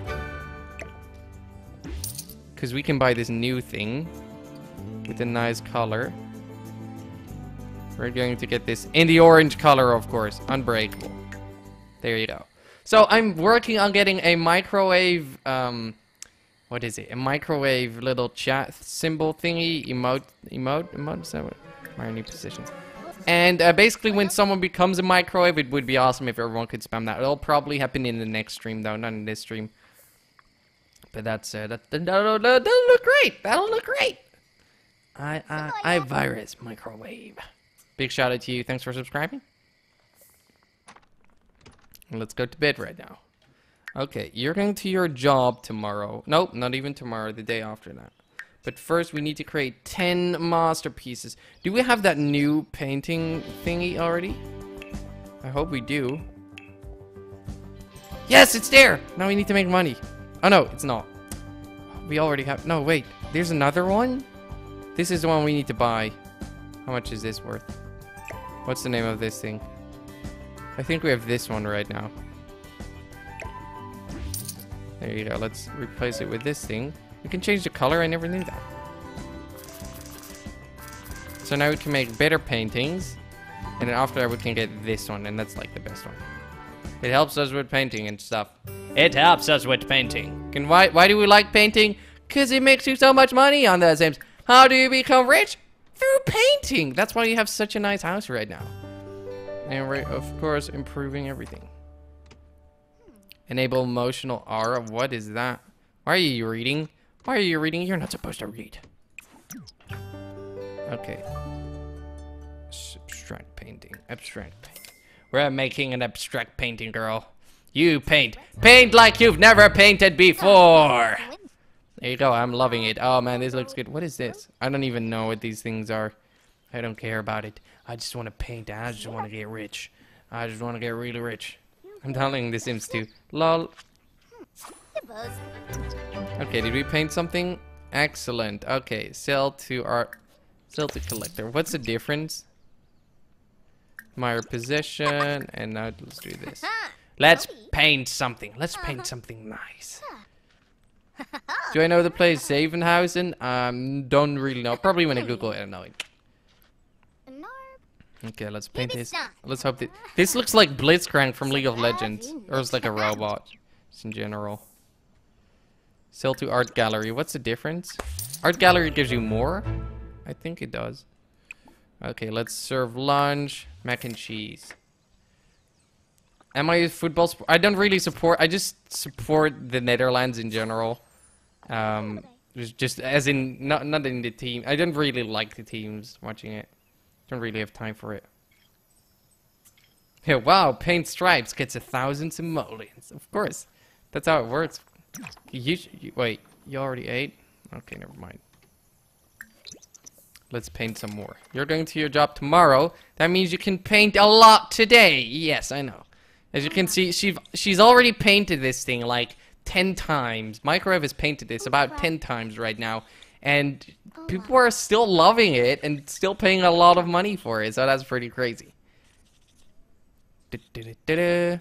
Speaker 1: Because we can buy this new thing with a nice color. We're going to get this in the orange color, of course. Unbreakable. There you go. So I'm working on getting a microwave, um, what is it? A microwave little chat symbol thingy, emote, emote, emote, is that what? My new position. And uh, basically when someone becomes a microwave, it would be awesome if everyone could spam that. It'll probably happen in the next stream though, not in this stream. But that's, uh, that, that, that'll, that'll look great. That'll look great. I, I, iVirus microwave. Big shout out to you. Thanks for subscribing. Let's go to bed right now. Okay, you're going to your job tomorrow. Nope, not even tomorrow, the day after that. But first we need to create ten masterpieces. Do we have that new painting thingy already? I hope we do. Yes, it's there! Now we need to make money. Oh no, it's not. We already have... No, wait. There's another one? This is the one we need to buy. How much is this worth? What's the name of this thing? I think we have this one right now. There you go. Let's replace it with this thing. We can change the color. I never knew that. So now we can make better paintings. And then after that we can get this one, and that's like the best one. It helps us with painting and stuff. It helps us with painting. And why, why do we like painting? Because it makes you so much money on The Sims. How do you become rich? Through painting. That's why you have such a nice house right now. And we're, of course, improving everything. Enable emotional aura. What is that? Why are you reading? Why are you reading? You're not supposed to read. Okay. Abstract painting. Abstract painting. We're making an abstract painting, girl. You paint. Paint like you've never painted before. There you go. I'm loving it. Oh, man, this looks good. What is this? I don't even know what these things are. I don't care about it. I just want to paint. I just want to get rich. I just want to get really rich. I'm telling The Sims two. Lol. Okay, did we paint something? Excellent. Okay, sell to art. Sell to collector. What's the difference? My possession. And now let's do this. Let's paint something. Let's paint something nice. Do I know the place Zevenhausen? Um, don't really know. Probably when I Google it, I know it. Okay, let's paint this. Let's hope that this looks like Blitzcrank from League of Legends, or it's like a robot, just in general. Sell to art gallery. What's the difference? Art gallery gives you more. I think it does. Okay, let's serve lunch. Mac and cheese. Am I a football sport? I don't really support. I just support the Netherlands in general. Um, just as in not not in the team. I don't really like the teams watching it. Don't really have time for it. Yeah, wow, paint stripes gets a thousand simoleons. Of course, that's how it works. You, you wait. You already ate? Okay, never mind. Let's paint some more. You're going to your job tomorrow. That means you can paint a lot today. Yes, I know. As you can see, she she's already painted this thing like ten times. Microwave has painted this about ten times right now. And people are still loving it and still paying a lot of money for it. So that's pretty crazy. Da, da, da, da, da.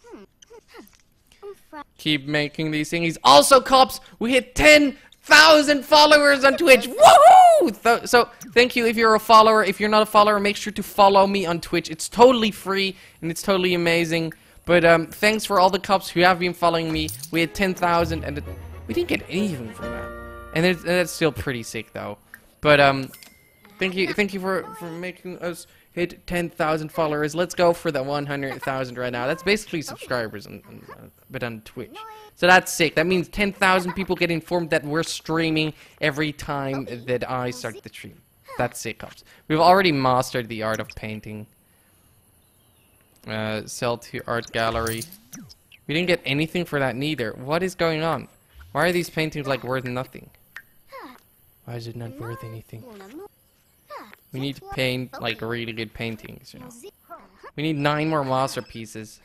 Speaker 1: Keep making these thingies. Also, cops, we hit ten thousand followers on Twitch. Woohoo! Th so, thank you if you're a follower. If you're not a follower, make sure to follow me on Twitch. It's totally free and it's totally amazing. But um, thanks for all the cops who have been following me. We had ten thousand and it, we didn't get anything from that. And, and that's still pretty sick, though. But um, thank you, thank you for for making us hit ten thousand followers. Let's go for the one hundred thousand right now. That's basically subscribers, on, on, uh, but on Twitch. So that's sick. That means ten thousand people get informed that we're streaming every time that I start the stream. That's sick, cops. We've already mastered the art of painting. Uh, sell to art gallery. We didn't get anything for that neither. What is going on? Why are these paintings like worth nothing? Why is it not worth anything? We need to paint like really good paintings, you know. We need nine more masterpieces.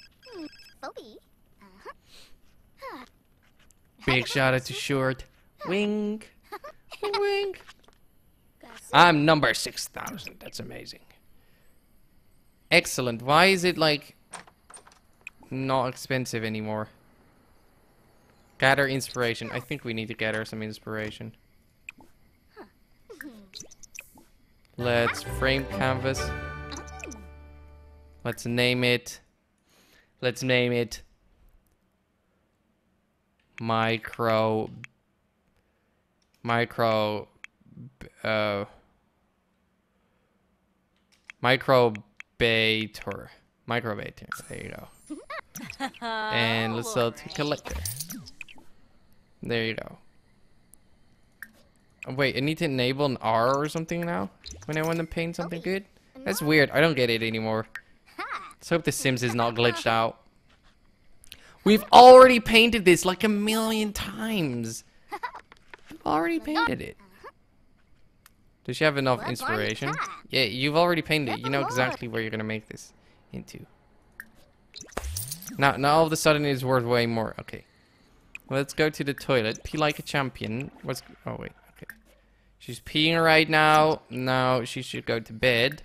Speaker 1: Big shout out to Short. Wink. Wink. I'm number six thousand. That's amazing. Excellent. Why is it like not expensive anymore? Gather inspiration. I think we need to gather some inspiration. Let's frame canvas. Let's name it. Let's name it micro micro uh microbator. Microbator. There you go. And let's sell to collector. There you go. Oh, wait, I need to enable an R or something now when I want to paint something good? That's weird. I don't get it anymore. Let's hope The Sims is not glitched out. We've already painted this like a million times. We've already painted it. Does she have enough inspiration? Yeah, you've already painted it. You know exactly where you're going to make this into. Now, now all of a sudden it's worth way more. Okay. Let's go to the toilet. Pee like a champion. What's... Oh, wait. Okay. She's peeing right now. Now she should go to bed.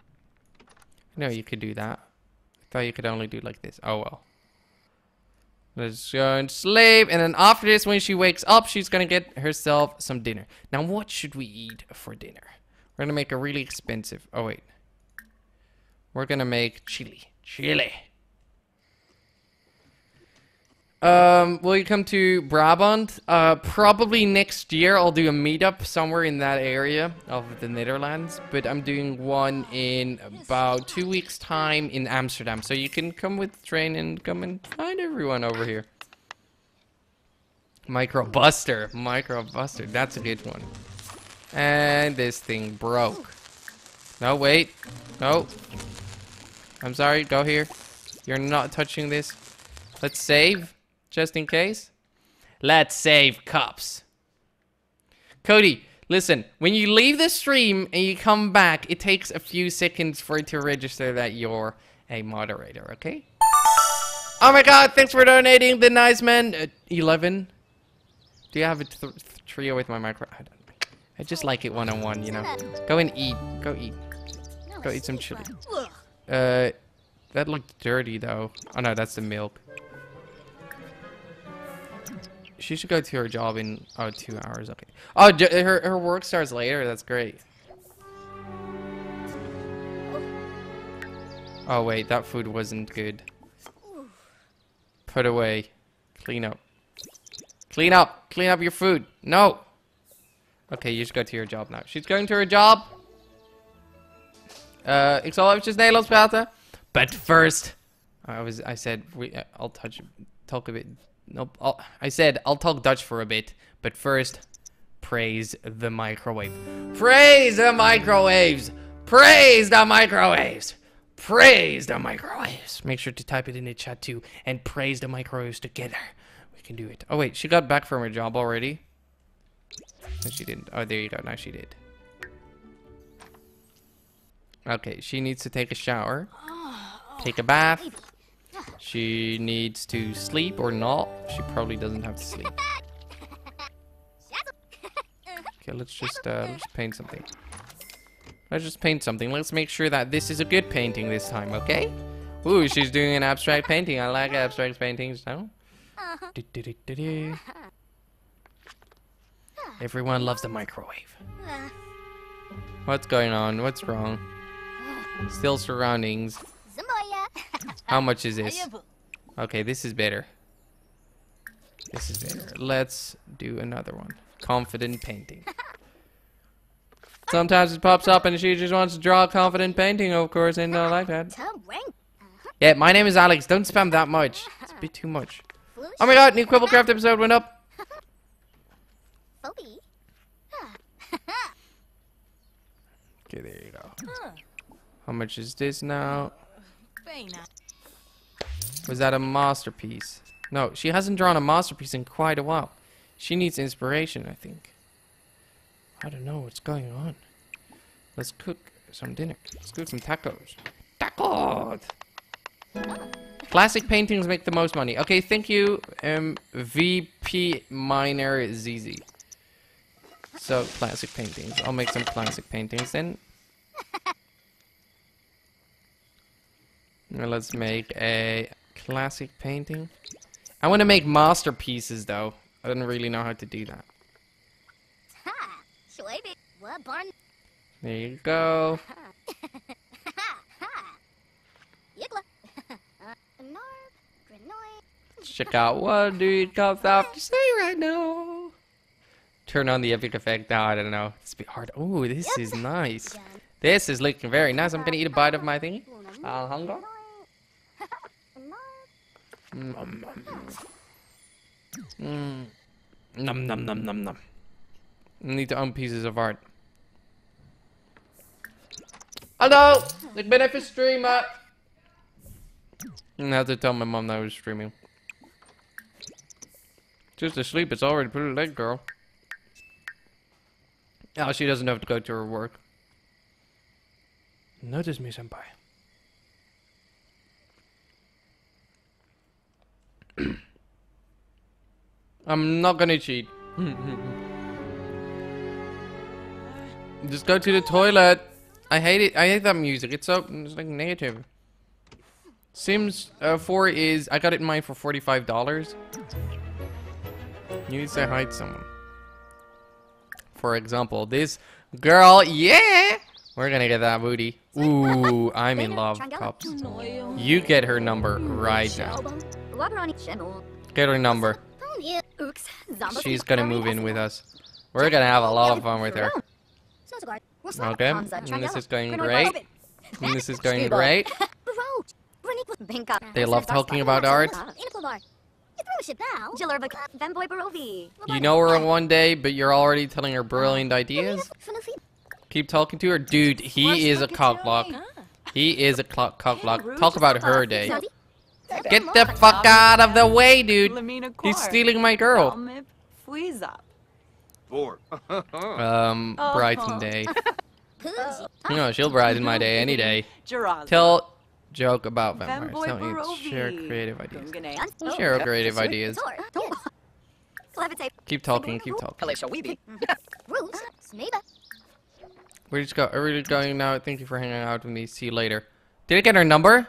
Speaker 1: No, you could do that. I thought you could only do like this. Oh, well. Let's go and sleep. And then after this, when she wakes up, she's gonna get herself some dinner. Now, what should we eat for dinner? We're gonna make a really expensive. Oh, wait. We're gonna make chili. Chili. Um, will you come to Brabant? Uh, probably next year. I'll do a meetup somewhere in that area of the Netherlands. But I'm doing one in about two weeks' time in Amsterdam. So you can come with the train and come and find everyone over here. Micro Buster. Micro Buster. That's a good one. And this thing broke. No, wait. No. I'm sorry. Go here. You're not touching this. Let's save. Just in case. Let's save cups. Cody, listen. When you leave the stream and you come back, it takes a few seconds for it to register that you're a moderator, okay? Oh my god, thanks for donating, the nice man. Uh, eleven. Do you have a th trio with my micro? I, don't, I just like it one-on-one, you know. Go and eat. Go eat. Go eat some chili. Uh, that looked dirty, though. Oh no, that's the milk. She should go to her job in oh two hours. Okay. Oh, her her work starts later. That's great. Oh wait, that food wasn't good. Put away. Clean up. Clean up. Clean up your food. No. Okay, you should go to your job now. She's going to her job. Uh, ik zal eventjes Nederlands praten. But first, I was I said we uh, I'll touch talk a bit. Nope. I'll, I said I'll talk Dutch for a bit, but first, praise the microwave. Praise the microwaves. Praise the microwaves. Praise the microwaves. Make sure to type it in the chat too, and praise the microwaves together. We can do it. Oh wait, she got back from her job already. No, she didn't. Oh, there you go. Now she did. Okay, she needs to take a shower, take a bath. She needs to sleep or not. She probably doesn't have to sleep. Okay, let's just uh, let's paint something. Let's just paint something. Let's make sure that this is a good painting this time, okay? Ooh, she's doing an abstract painting. I like abstract paintings now. Do, do, do, do, do. Everyone loves the microwave. What's going on? What's wrong? Still surroundings. How much is this? Okay, this is better. This is better. Let's do another one. Confident painting. Sometimes it pops up and she just wants to draw a confident painting, of course, and not like that. Yeah, my name is Alex. Don't spam that much. It's a bit too much. Oh my god, new Quibblecraft episode went up. Okay, there you go. How much is this now? Was that a masterpiece? No, she hasn't drawn a masterpiece in quite a while. She needs inspiration, I think. I don't know what's going on. Let's cook some dinner. Let's cook some tacos. Tacos! Classic paintings make the most money. Okay, thank you, um, V P Miner Z Z. So, classic paintings. I'll make some classic paintings then. Now let's make a classic painting. I want to make masterpieces though. I don't really know how to do that. There you go. Check out what do you have to say right now. Turn on the epic effect. No, I don't know. It's a bit hard. Oh, this is nice. This is looking very nice. I'm gonna eat a bite of my thingy. I'll hunger. Mm. Mm. Num num num num num. I need to own pieces of art. Hallo, ik ben even streamen. I have to tell my mom that I was streaming. Just asleep. It's already pretty late, girl. Oh, she doesn't have to go to her work. Notice me, senpai. I'm not gonna cheat. Just go to the toilet. I hate it. I hate that music. It's so it's like negative. Sims uh, four is, I got it in mine for forty-five dollars. You need to say hi to someone. For example, this girl, yeah! We're gonna get that booty. Ooh, I'm in love, cops. You get her number right now. Get her number. She's gonna move in with us. We're gonna have a lot of fun with her. Okay, and this is going great. And this is going great. They love talking about art. You know her one day, but you're already telling her brilliant ideas? Keep talking to her? Dude, he is a cockblock. He is a cockblock. Talk about her day. Get the fuck out of the way, dude. He's stealing my girl. Um, Brighton day. No, she'll brighten my day any day. Tell joke about vampires. Tell me, share creative ideas. Share creative ideas. Keep talking, keep talking. We're just go. We're just going now. Thank you for hanging out with me. See you later. Did I get her number?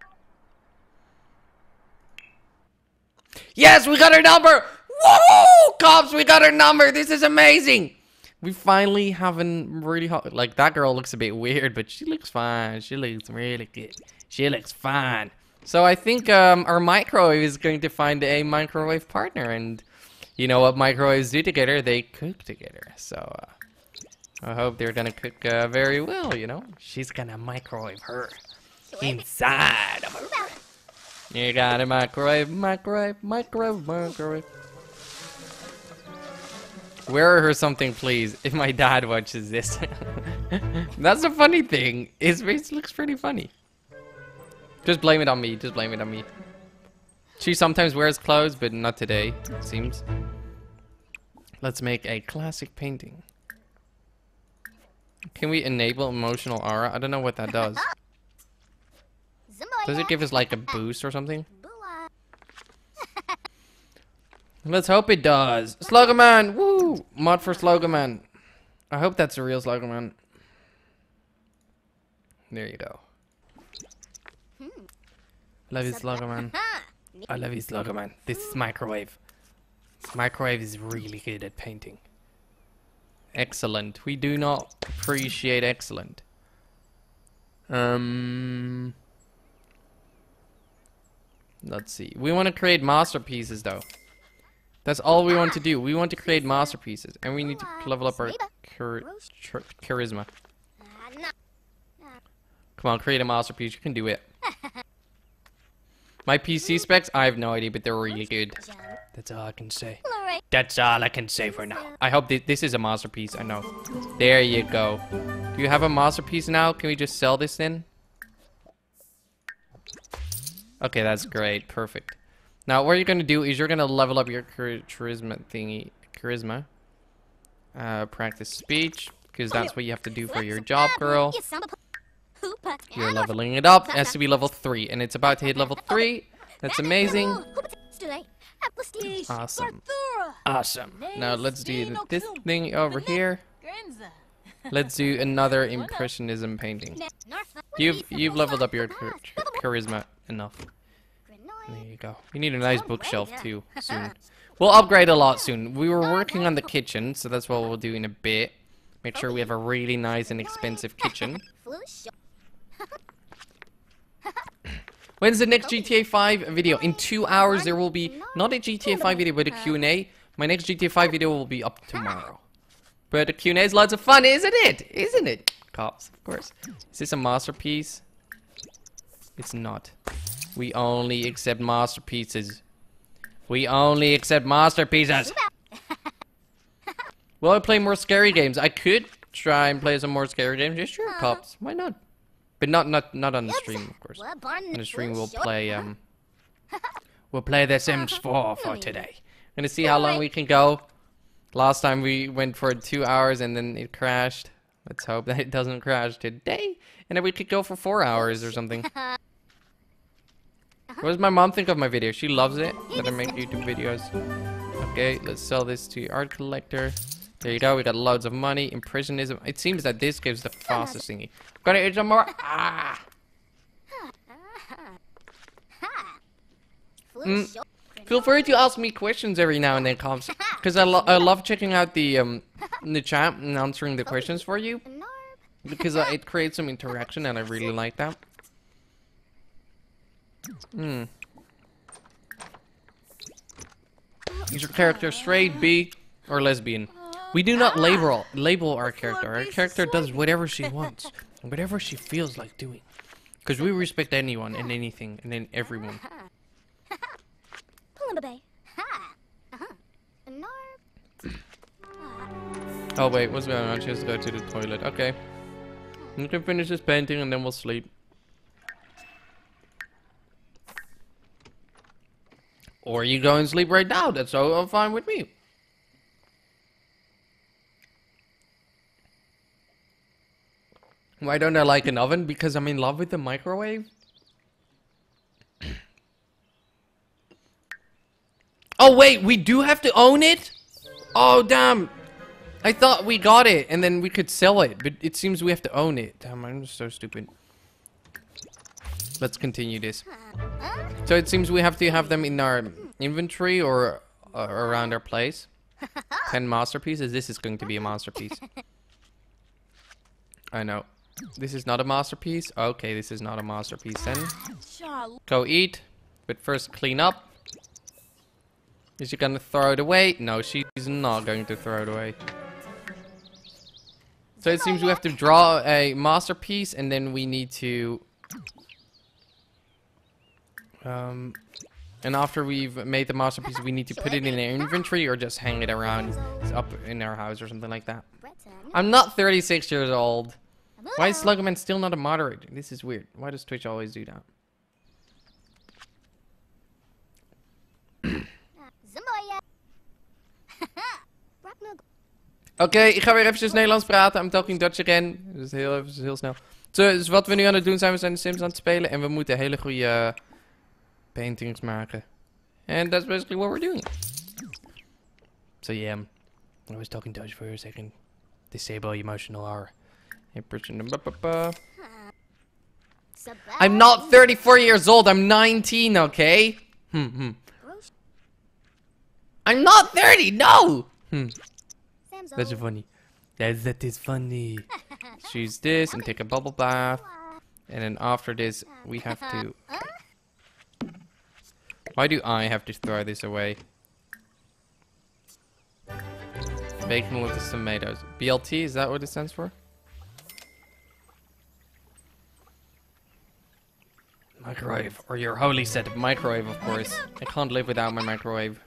Speaker 1: Yes, we got her number. Woo! Cops, we got her number. This is amazing. We finally haven't really hot. Like, that girl looks a bit weird, but she looks fine. She looks really good. She looks fine. So I think um, our microwave is going to find a microwave partner, and you know what microwaves do together? They cook together. So uh, I hope they're gonna cook uh, very well. You know, she's gonna microwave her inside of her. You got a microwave, microwave, microwave, microwave. Wear her something, please, if my dad watches this. That's the funny thing. His face looks pretty funny. Just blame it on me. Just blame it on me. She sometimes wears clothes, but not today, it seems. Let's make a classic painting. Can we enable emotional aura? I don't know what that does. Does it give us like a boost or something? Let's hope it does. Slogoman! Woo! Mod for Slogoman. I hope that's a real Slogoman. There you go. Love you, Slogoman. I love you, Slogoman. This is Microwave. This Microwave is really good at painting. Excellent. We do not appreciate excellent. Um... Let's see. We want to create masterpieces, though. That's all we want to do. We want to create masterpieces, and we need to level up our char char charisma. Come on, create a masterpiece. You can do it. My P C specs, I have no idea, but they're really good. That's all I can say. That's all I can say for now. I hope th this is a masterpiece. I know. There you go. Do you have a masterpiece now? Can we just sell this then? Okay, that's great. Perfect. Now, what you're going to do is you're going to level up your char charisma thingy. Charisma. Uh, practice speech. Because that's what you have to do for your job, girl. You're leveling it up. It has to be level three. And it's about to hit level three. That's amazing. Awesome. Awesome. Now, let's do this thing over here. Let's do another impressionism painting. You've, you've leveled up your char charisma enough. There you go. We need a nice bookshelf too soon. We'll upgrade a lot soon. We were working on the kitchen, so that's what we'll do in a bit. Make sure we have a really nice and expensive kitchen. When's the next G T A five video? In two hours there will be not a G T A five video but a Q and A. My next G T A five video will be up tomorrow. But the Q and A is lots of fun, isn't it? Isn't it? Cops, of course. Is this a masterpiece? It's not. We only accept masterpieces. We only accept masterpieces. Will I play more scary games? I could try and play some more scary games. Yeah, sure, cops. Why not? But not not not on the stream, of course. On the stream we'll play um we'll play The Sims four for today. I'm gonna see how long we can go. Last time we went for two hours and then it crashed. Let's hope that it doesn't crash today. And then we could go for four hours or something. What does my mom think of my video? She loves it that I make YouTube videos. Okay, let's sell this to art collector. There you go. We got loads of money. Impressionism. It seems that this gives the fastest thingy. Gotta eat some more. Ah. Mm, feel free to ask me questions every now and then, Comps, because I, lo I love checking out the um the chat and answering the questions for you, because uh, it creates some interaction and I really like that. Hmm. Is your character straight, bi, or lesbian? We do not label label our character. Our character does whatever she wants, whatever she feels like doing, because we respect anyone and anything and then everyone. Oh wait, what's going on? She has to go to the toilet. Okay. We can finish this painting and then we'll sleep. Or you go and sleep right now. That's so fine with me. Why don't I like an oven? Because I'm in love with the microwave. Oh wait, we do have to own it? Oh damn. I thought we got it and then we could sell it, but it seems we have to own it. Damn, I'm so stupid. Let's continue this. So it seems we have to have them in our inventory or uh, around our place. ten masterpieces. This is going to be a masterpiece. I know. This is not a masterpiece. Okay, this is not a masterpiece then. Go eat, but first clean up. Is she gonna throw it away? No, she's not going to throw it away. So it seems we have to draw a masterpiece and then we need to... Um, and after we've made the masterpiece, we need to put it in our inventory or just hang it around up in our house or something like that. I'm not thirty-six years old. Why is Slugman still not a moderator? This is weird. Why does Twitch always do that? Oké, okay, ik ga weer eventjes Nederlands praten. I'm talking Dutch again. Dus heel even, heel snel. So, dus wat we nu aan het doen zijn, we zijn de Sims aan het spelen. En we moeten hele goede uh, paintings maken. And that's basically what we're doing. So yeah, I was talking Dutch for a second. Disable emotional hour. I'm not thirty-four years old, I'm nineteen, okay? Hmm, hmm. I'm not thirty, no! Hmm. That's funny. That, that is funny. Choose this and take a bubble bath. And then after this, we have to... Why do I have to throw this away? Bacon with the tomatoes. B L T, is that what it stands for? Microwave. Or your holy set of microwave, of course. I can't live without my microwave.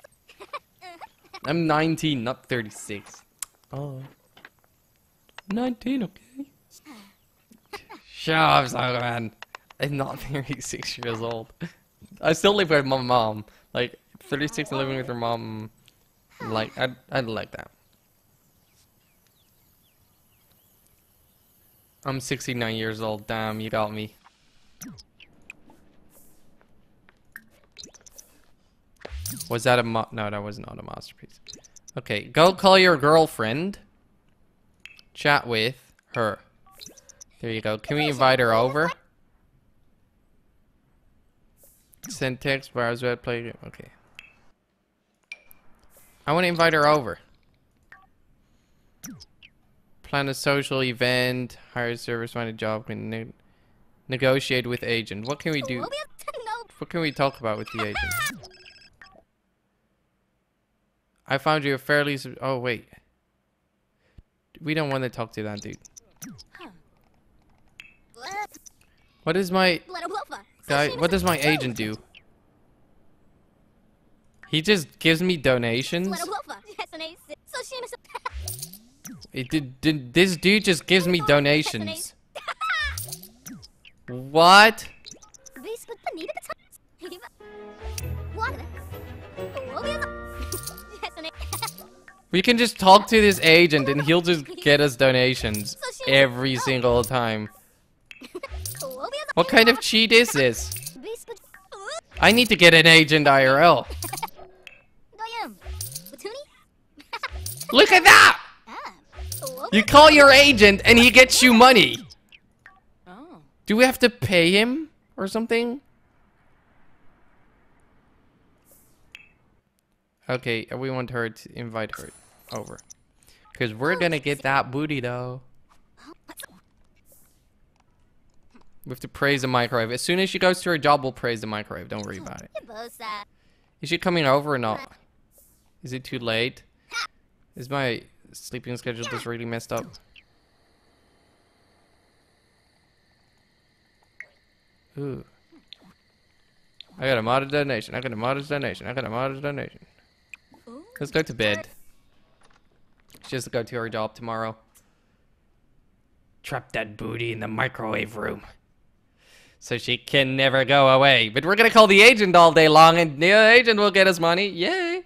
Speaker 1: I'm nineteen, not thirty-six. Oh. nineteen, okay. Shut up, Slugman. I'm not thirty-six years old. I still live with my mom. Like, thirty-six and living with her mom. Like, I'd, I'd like that. I'm sixty-nine years old. Damn, you got me. Was that a mo- no, that was not a masterpiece. Okay, go call your girlfriend. Chat with her. There you go. Can we invite her over? Send text, browse web, play. Okay. I want to invite her over. Plan a social event. Hire a service, find a job. Can ne negotiate with agent. What can we do? What can we talk about with the agent? I found you a fairly... Oh, wait. We don't want to talk to that dude. What is my... Guy, what does my agent do? He just gives me donations? It did, did, this dude just gives me donations. What? We can just talk to this agent and he'll just get us donations every single time. What kind of cheat is this? I need to get an agent I R L. Look at that! You call your agent and he gets you money. Do we have to pay him or something? Okay, we want her to invite her over. Because we're gonna get that booty though. We have to praise the microwave. As soon as she goes to her job, we'll praise the microwave. Don't worry about it. Is she coming over or not? Is it too late? Is my sleeping schedule just really messed up? Ooh. I got a modest donation. I got a modest donation. I got a modest donation. Let's go to bed. She has to go to her job tomorrow. Trap that booty in the microwave room. So she can never go away. But we're gonna call the agent all day long and the agent will get us money. Yay!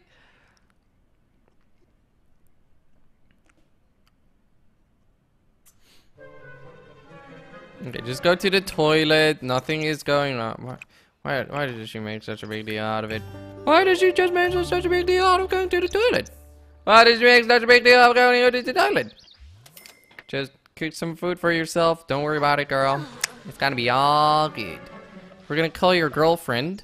Speaker 1: Okay, just go to the toilet. Nothing is going on. Why, why, why did she make such a big deal out of it? Why did she just make such a big deal out of going to the toilet? Why did she make such a big deal out of going to the toilet? Just cook some food for yourself. Don't worry about it, girl. It's gonna be all good. We're gonna call your girlfriend.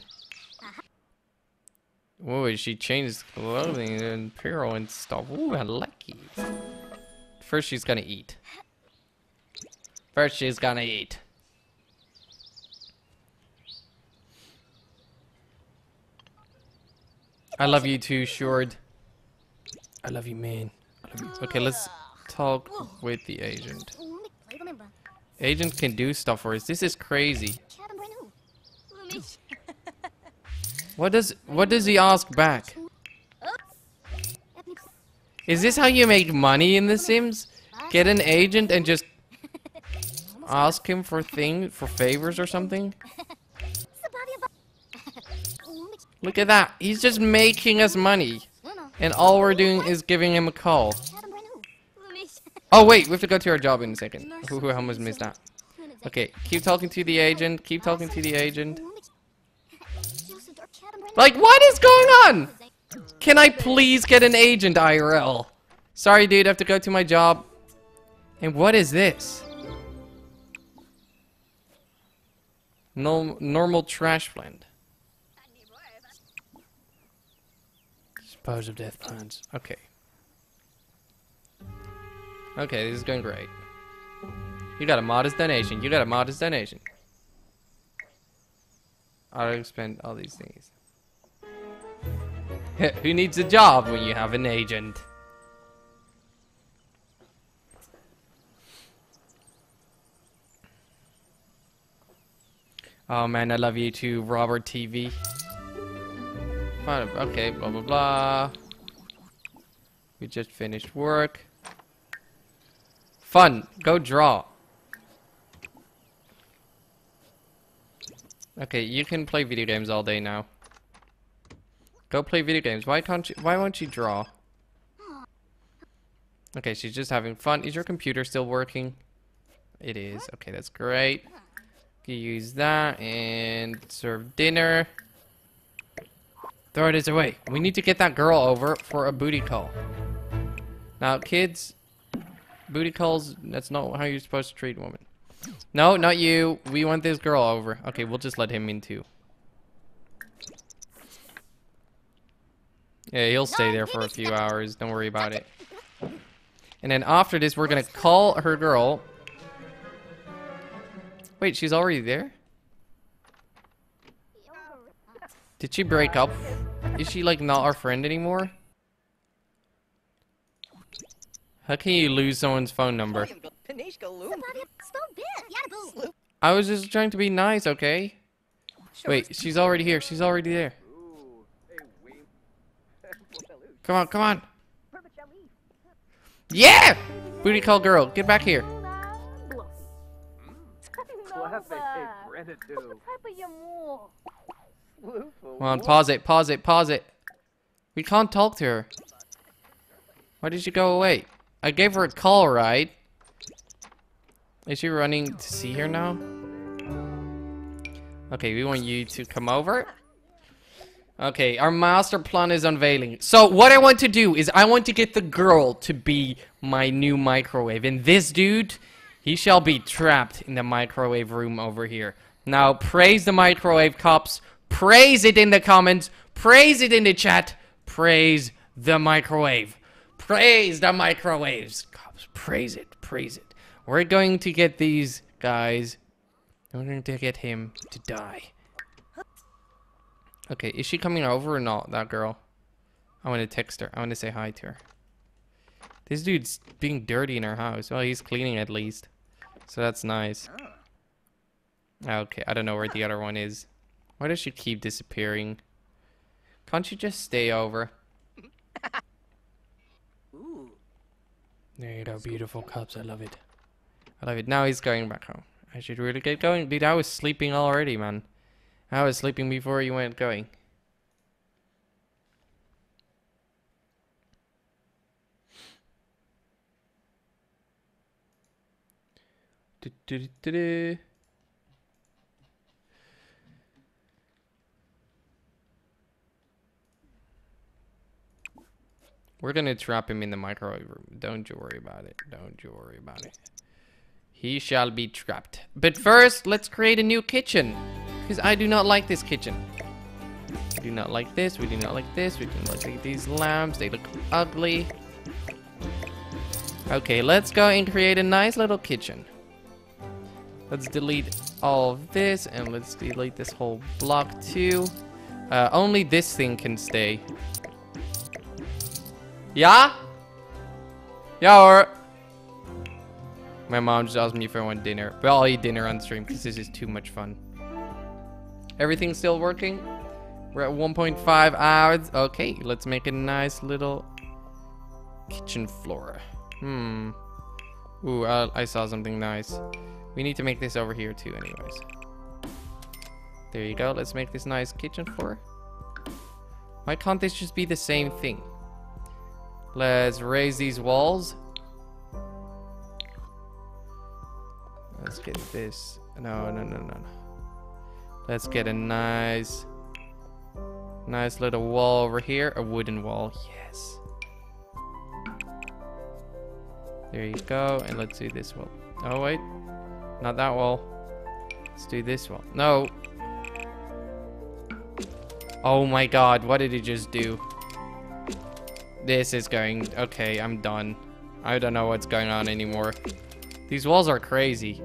Speaker 1: Whoa, she changed clothing and apparel and stuff. Ooh, I like it. First, she's gonna eat. First, she's gonna eat. I love you too, Short. I love you, man. I love you. Okay, let's talk with the agent. Agent can do stuff for us. This is crazy. What does what does he ask back? Is this how you make money in The Sims? Get an agent and just ask him for things, for favors or something? Look at that. He's just making us money. And all we're doing is giving him a call. Oh wait, we have to go to our job in a second. Who almost missed that? Okay, keep talking to the agent. Keep talking to the agent. Like, what is going on? Can I please get an agent, I R L? Sorry, dude, I have to go to my job. And what is this? No, normal trash blend. Dispose of death plants. Okay. Okay, this is going great. You got a modest donation. You got a modest donation. I'll expend all these things. Who needs a job when you have an agent? Oh man, I love you too, Robert T V. Fine, okay, blah blah blah. We just finished work. Fun, go draw. Okay, you can play video games all day now. Go play video games. Why can't you? Why won't you draw? Okay, she's just having fun. Is your computer still working? It is. Okay, that's great. You use that and serve dinner. Throw it away. We need to get that girl over for a booty call. Now, kids, booty calls, that's not how you're supposed to treat a woman. No, not you. We want this girl over. Okay, we'll just let him in too. Yeah, he'll stay there for a few hours. Don't worry about it. And then after this, we're gonna call her girl. Wait, she's already there? Did she break up? Is she like not our friend anymore? How can you lose someone's phone number? I was just trying to be nice, okay? Wait, she's already here. She's already there. Come on, come on. Yeah! Booty call girl, get back here. Come on, pause it, pause it, pause it. We can't talk to her. Why did she go away? I gave her a call, right? Is she running to see her now? Okay, we want you to come over. Okay, our master plan is unveiling. So what I want to do is I want to get the girl to be my new microwave. And this dude, he shall be trapped in the microwave room over here. Now, praise the microwave cops. Praise it in the comments. Praise it in the chat. Praise the microwave. Praise the microwaves. Cops, praise it. Praise it. We're going to get these guys. We're going to get him to die. Okay, is she coming over or not, that girl? I want to text her. I want to say hi to her. This dude's being dirty in her house. Well, he's cleaning at least. So that's nice. Okay, I don't know where the other one is. Why does she keep disappearing? Can't you just stay over? There you go, beautiful cups. I love it. I love it. Now he's going back home. I should really get going. Dude, I was sleeping already, man. I was sleeping before you went going. Do, do, do, do, do. We're gonna trap him in the microwave room. Don't you worry about it. Don't you worry about it. He shall be trapped. But first, let's create a new kitchen. Because I do not like this kitchen. We do not like this. We do not like this. We do not like these lamps. They look ugly. Okay, let's go and create a nice little kitchen. Let's delete all of this. And let's delete this whole block too. Uh, only this thing can stay. Yeah? Yeah, or... My mom just asked me if I want dinner. But I'll eat dinner on stream because this is too much fun. Everything's still working? We're at one point five hours. Okay, let's make a nice little kitchen floor. Hmm. Ooh, uh, I saw something nice. We need to make this over here too anyways. There you go. Let's make this nice kitchen floor. Why can't this just be the same thing? Let's raise these walls. Let's get this. No, no, no, no, no. Let's get a nice, nice little wall over here. A wooden wall. Yes. There you go. And let's do this wall. Oh, wait. Not that wall. Let's do this wall. No. Oh my god. What did it just do? This is going... Okay, I'm done. I don't know what's going on anymore. These walls are crazy.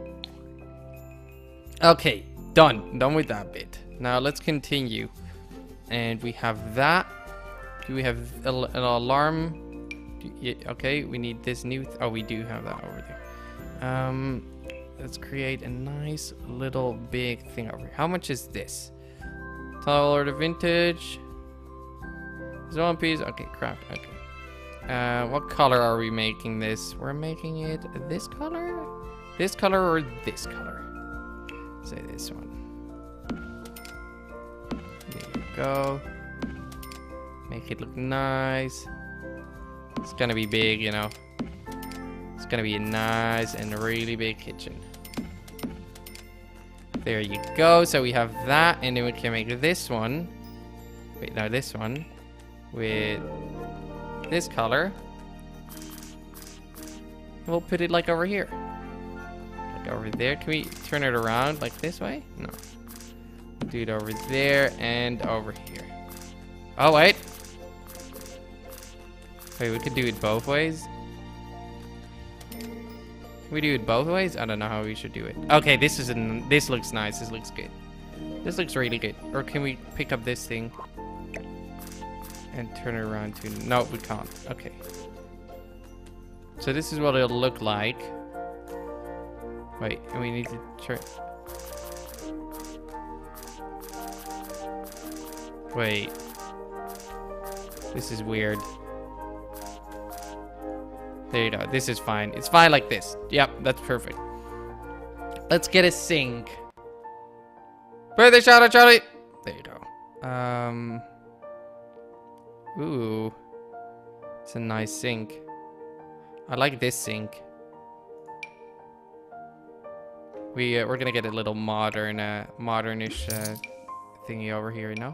Speaker 1: Okay, done. Done with that bit. Now let's continue. And we have that. Do we have an alarm? Yeah, okay, we need this new... Th oh, we do have that over there. Um, let's create a nice little big thing over here. How much is this? Taller to vintage. Is one piece? Okay, crap. Okay. Uh, what color are we making this? We're making it this color? This color or this color? Say this one. There you go. Make it look nice. It's gonna be big, you know. It's gonna be a nice and really big kitchen. There you go. So we have that, and then we can make this one. Wait, no, this one with this color. We'll put it like over here. Like over there. Can we turn it around like this way? No. Do it over there and over here. Oh, wait. Wait, we could do it both ways. Can we do it both ways? I don't know how we should do it. Okay, this is an, this looks nice. This looks good. This looks really good. Or can we pick up this thing and turn it around to... No, we can't. Okay. So this is what it'll look like. Wait, and we need to turn... Wait. This is weird. There you go. This is fine. It's fine like this. Yep, that's perfect. Let's get a sink. Birthday shout out, Charlie. There you go. Um... Ooh, it's a nice sink. I like this sink. We uh, we're gonna get a little modern, uh, modernish uh, thingy over here, you know.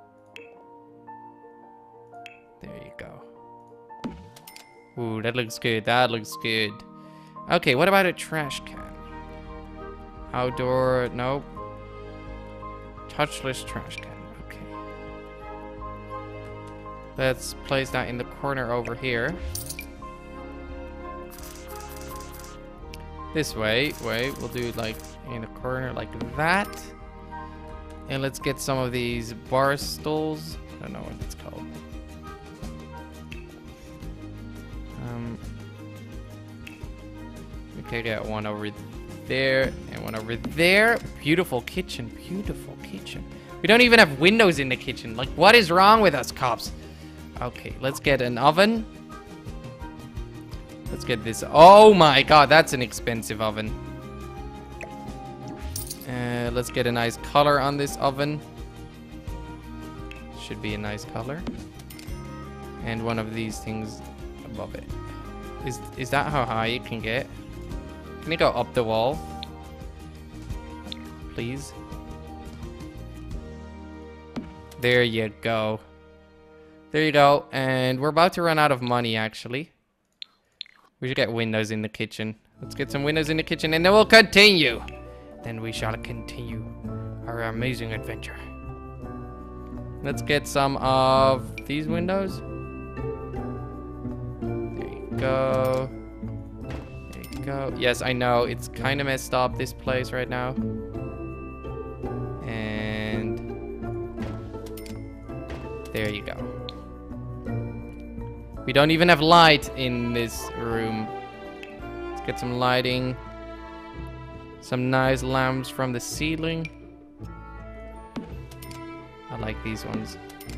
Speaker 1: There you go. Ooh, that looks good. That looks good. Okay, what about a trash can? Outdoor, nope. Touchless trash can. Let's place that in the corner over here. This way, wait, we'll do it like in the corner like that. And let's get some of these bar stools. I don't know what it's called. Um, okay, get one over there and one over there. Beautiful kitchen, beautiful kitchen. We don't even have windows in the kitchen. Like, what is wrong with us, cops? Okay, let's get an oven. Let's get this. Oh my god, that's an expensive oven. Uh, let's get a nice color on this oven. Should be a nice color. And one of these things above it. Is, is that how high it can get? Can it go up the wall? Please. There you go. There you go. And we're about to run out of money, actually. We should get windows in the kitchen. Let's get some windows in the kitchen and then we'll continue. Then we shall continue our amazing adventure. Let's get some of these windows. There you go. There you go. Yes, I know. It's kind of messed up, this place right now. And there you go. We don't even have light in this room. Let's get some lighting. Some nice lamps from the ceiling. I like these ones.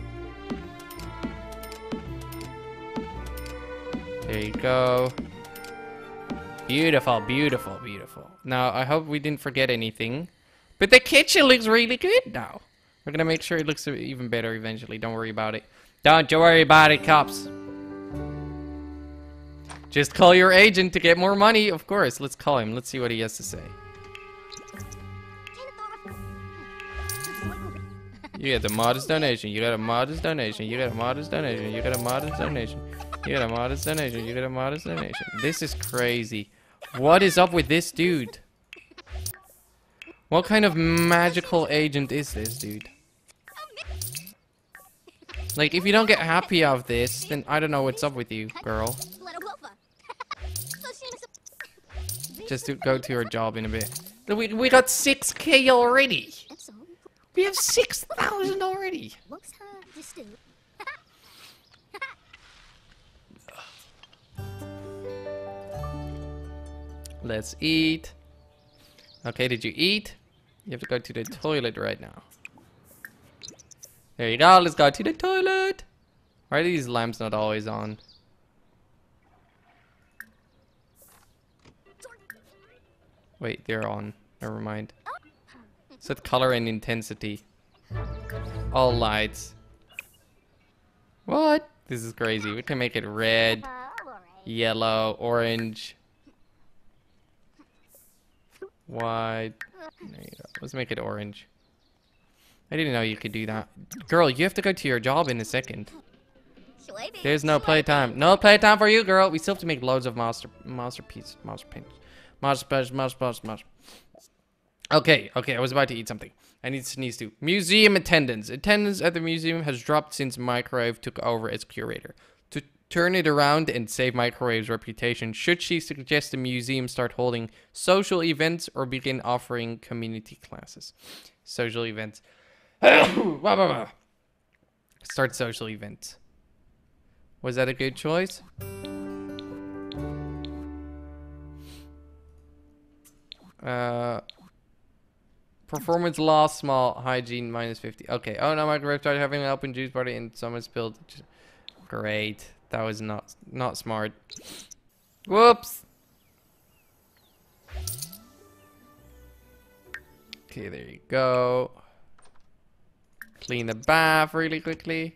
Speaker 1: There you go. Beautiful, beautiful, beautiful. Now, I hope we didn't forget anything. But the kitchen looks really good now. We're gonna make sure it looks even better eventually. Don't worry about it. Don't you worry about it, cops. Just call your agent to get more money. Of course, let's call him. Let's see what he has to say. You got a modest donation. You got a modest donation. You got a modest donation. You got a modest donation. You got a modest donation. You got a modest donation. This is crazy. What is up with this dude? What kind of magical agent is this dude? Like, if you don't get happy of this, then I don't know what's up with you, girl. Just to go to your job in a bit. We, we got six K already. We have six thousand already. Let's eat. Okay, did you eat? You have to go to the toilet right now. There you go, let's go to the toilet. Why are these lamps not always on? Wait, they're on. Never mind. Set color and intensity. All lights. What? This is crazy. We can make it red, yellow, orange, white. There you go. Let's make it orange. I didn't know you could do that. Girl, you have to go to your job in a second. There's no playtime. No playtime for you, girl. We still have to make loads of master masterpiece, masterpiece, masterpiece, masterpiece, masterpiece. Okay, okay. I was about to eat something. I need to sneeze too. Museum attendance. Attendance at the museum has dropped since Microwave took over as curator. To turn it around and save Microwave's reputation, should she suggest the museum start holding social events or begin offering community classes? Social events. Start social events. Was that a good choice? Uh, performance loss, small, hygiene, minus fifty. Okay. Oh no, Microwave started having an open juice party and someone spilled. Great. That was not not smart. Whoops. Okay, there you go. Clean the bath really quickly.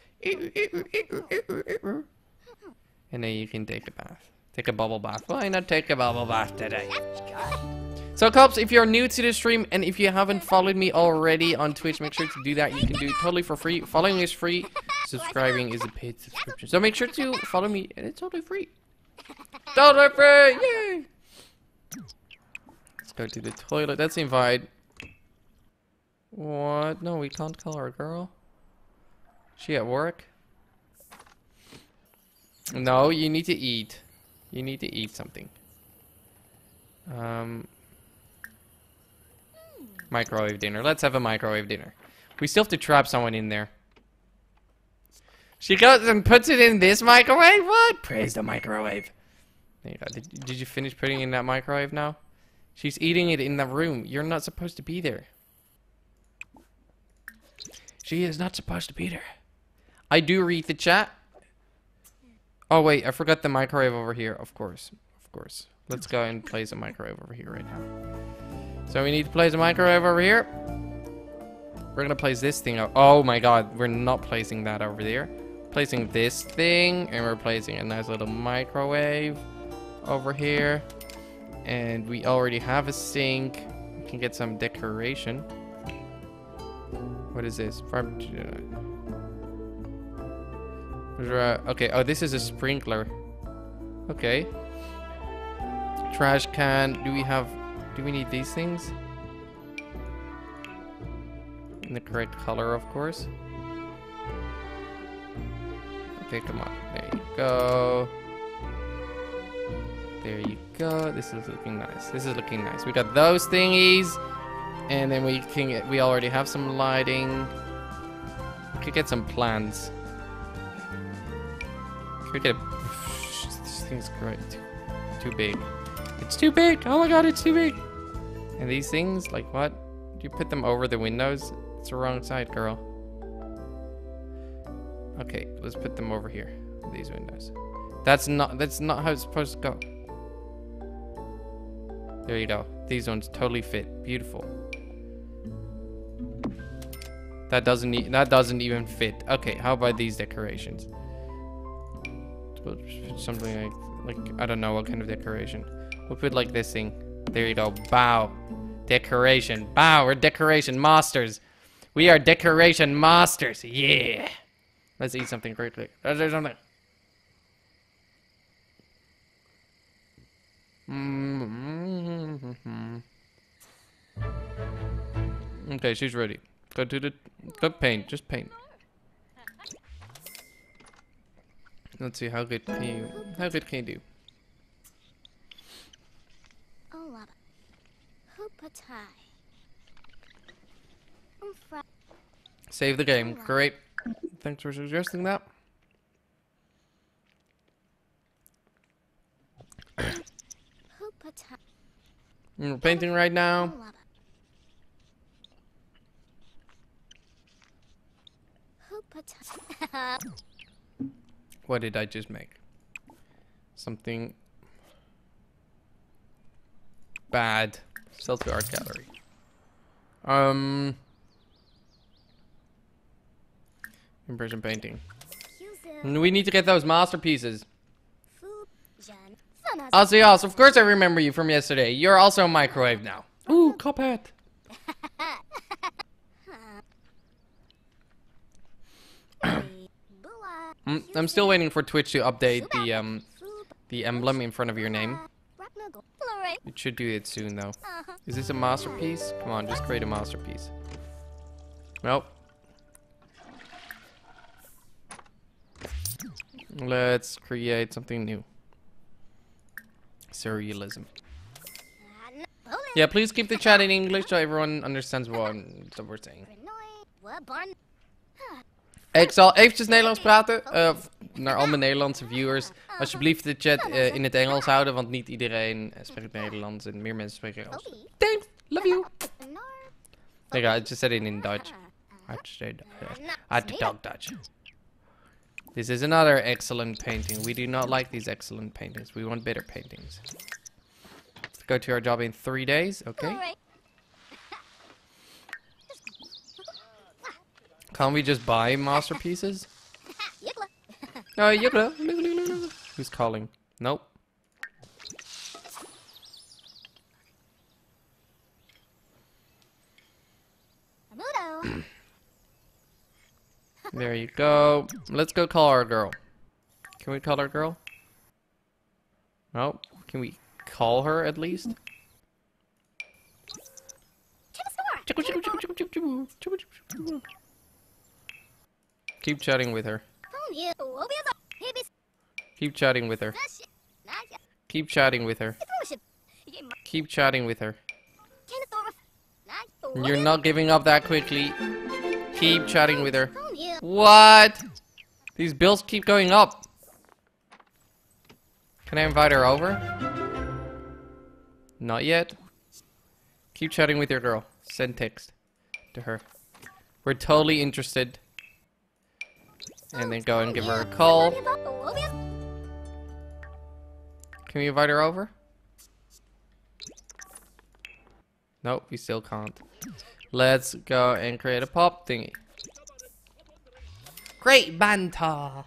Speaker 1: And then you can take a bath. Take a bubble bath. Why not take a bubble bath today? So, cops, if you're new to the stream and if you haven't followed me already on Twitch, make sure to do that. You can do it totally for free. Following is free. Subscribing is a paid subscription. So make sure to follow me and it's totally free. Totally free! Yay! Let's go to the toilet. Let's invite. What? No, we can't call her, girl. She at work? No, you need to eat. You need to eat something. Um, microwave dinner. Let's have a microwave dinner. We still have to trap someone in there. She goes and puts it in this microwave? What? Praise the microwave. There you go. Did, did you finish putting it in that microwave now? She's eating it in the room. You're not supposed to be there. She is not supposed to be there. I do read the chat. Oh wait, I forgot the microwave over here. Of course. Of course. Let's go and place a microwave over here right now. So we need to place a microwave over here. We're gonna place this thing out. Oh my god, we're not placing that over there. Placing this thing, and we're placing a nice little microwave over here. And we already have a sink. We can get some decoration. What is this? Farm. Okay, oh, this is a sprinkler. Okay. Trash can. Do we have... Do we need these things? In the correct color, of course. Okay, come on. There you go. There you go. This is looking nice. This is looking nice. We got those thingies. And then we can get... We already have some lighting. We could get some plants. Could get a... This thing's great. Too, too big. It's too big! Oh my god, it's too big! And these things, like what? Do you put them over the windows? It's the wrong side, girl. Okay, let's put them over here. These windows. That's not that's not how it's supposed to go. There you go. These ones totally fit. Beautiful. That doesn't e that doesn't even fit. Okay, how about these decorations? Something like like I don't know what kind of decoration. We'll put like this thing. There you go. Bow. Decoration. Bow. We're decoration masters. We are decoration masters. Yeah. Let's eat something quickly. Let's do something. Mm-hmm. Okay, she's ready. Go to the go paint. Just paint. Let's see how good can you how good can you do. Save the game. Great. Thanks for suggesting that. We're painting right now. What did I just make? Something bad. Sell to art gallery. Um, impression painting. We need to get those masterpieces. Ozzy, of course I remember you from yesterday. You're also a microwave now. Ooh, Cuphead. I'm still waiting for Twitch to update the um the emblem in front of your name. It should do it soon though. Is this a masterpiece? Come on, just create a masterpiece. Nope. Let's create something new. Surrealism. Yeah, please keep the chat in English so everyone understands what we're saying. Ik zal eventjes Nederlands praten. Uh, naar al mijn Nederlandse viewers. Alsjeblieft de chat uh, in het Engels houden, want niet iedereen spreekt Nederlands en meer mensen spreken Engels. Thanks, love you. Nee, I just said it in Dutch. I had to talk Dutch. This is another excellent painting. We do not like these excellent paintings. We want better paintings. Let's go to our job in three days, okay? Can't we just buy masterpieces? Oh, Yukla. Who's calling? Nope. There you go. Let's go call our girl. Can we call our girl? No. Can we call her at least? Keep chatting with her. Keep chatting with her. Keep chatting with her. Keep chatting with her. You're not giving up that quickly. Keep chatting with her. What? These bills keep going up. Can I invite her over? Not yet. Keep chatting with your girl. Send text to her. We're totally interested. And then go and give her a call. Can we invite her over? Nope, we still can't. Let's go and create a pop thingy. Great banter.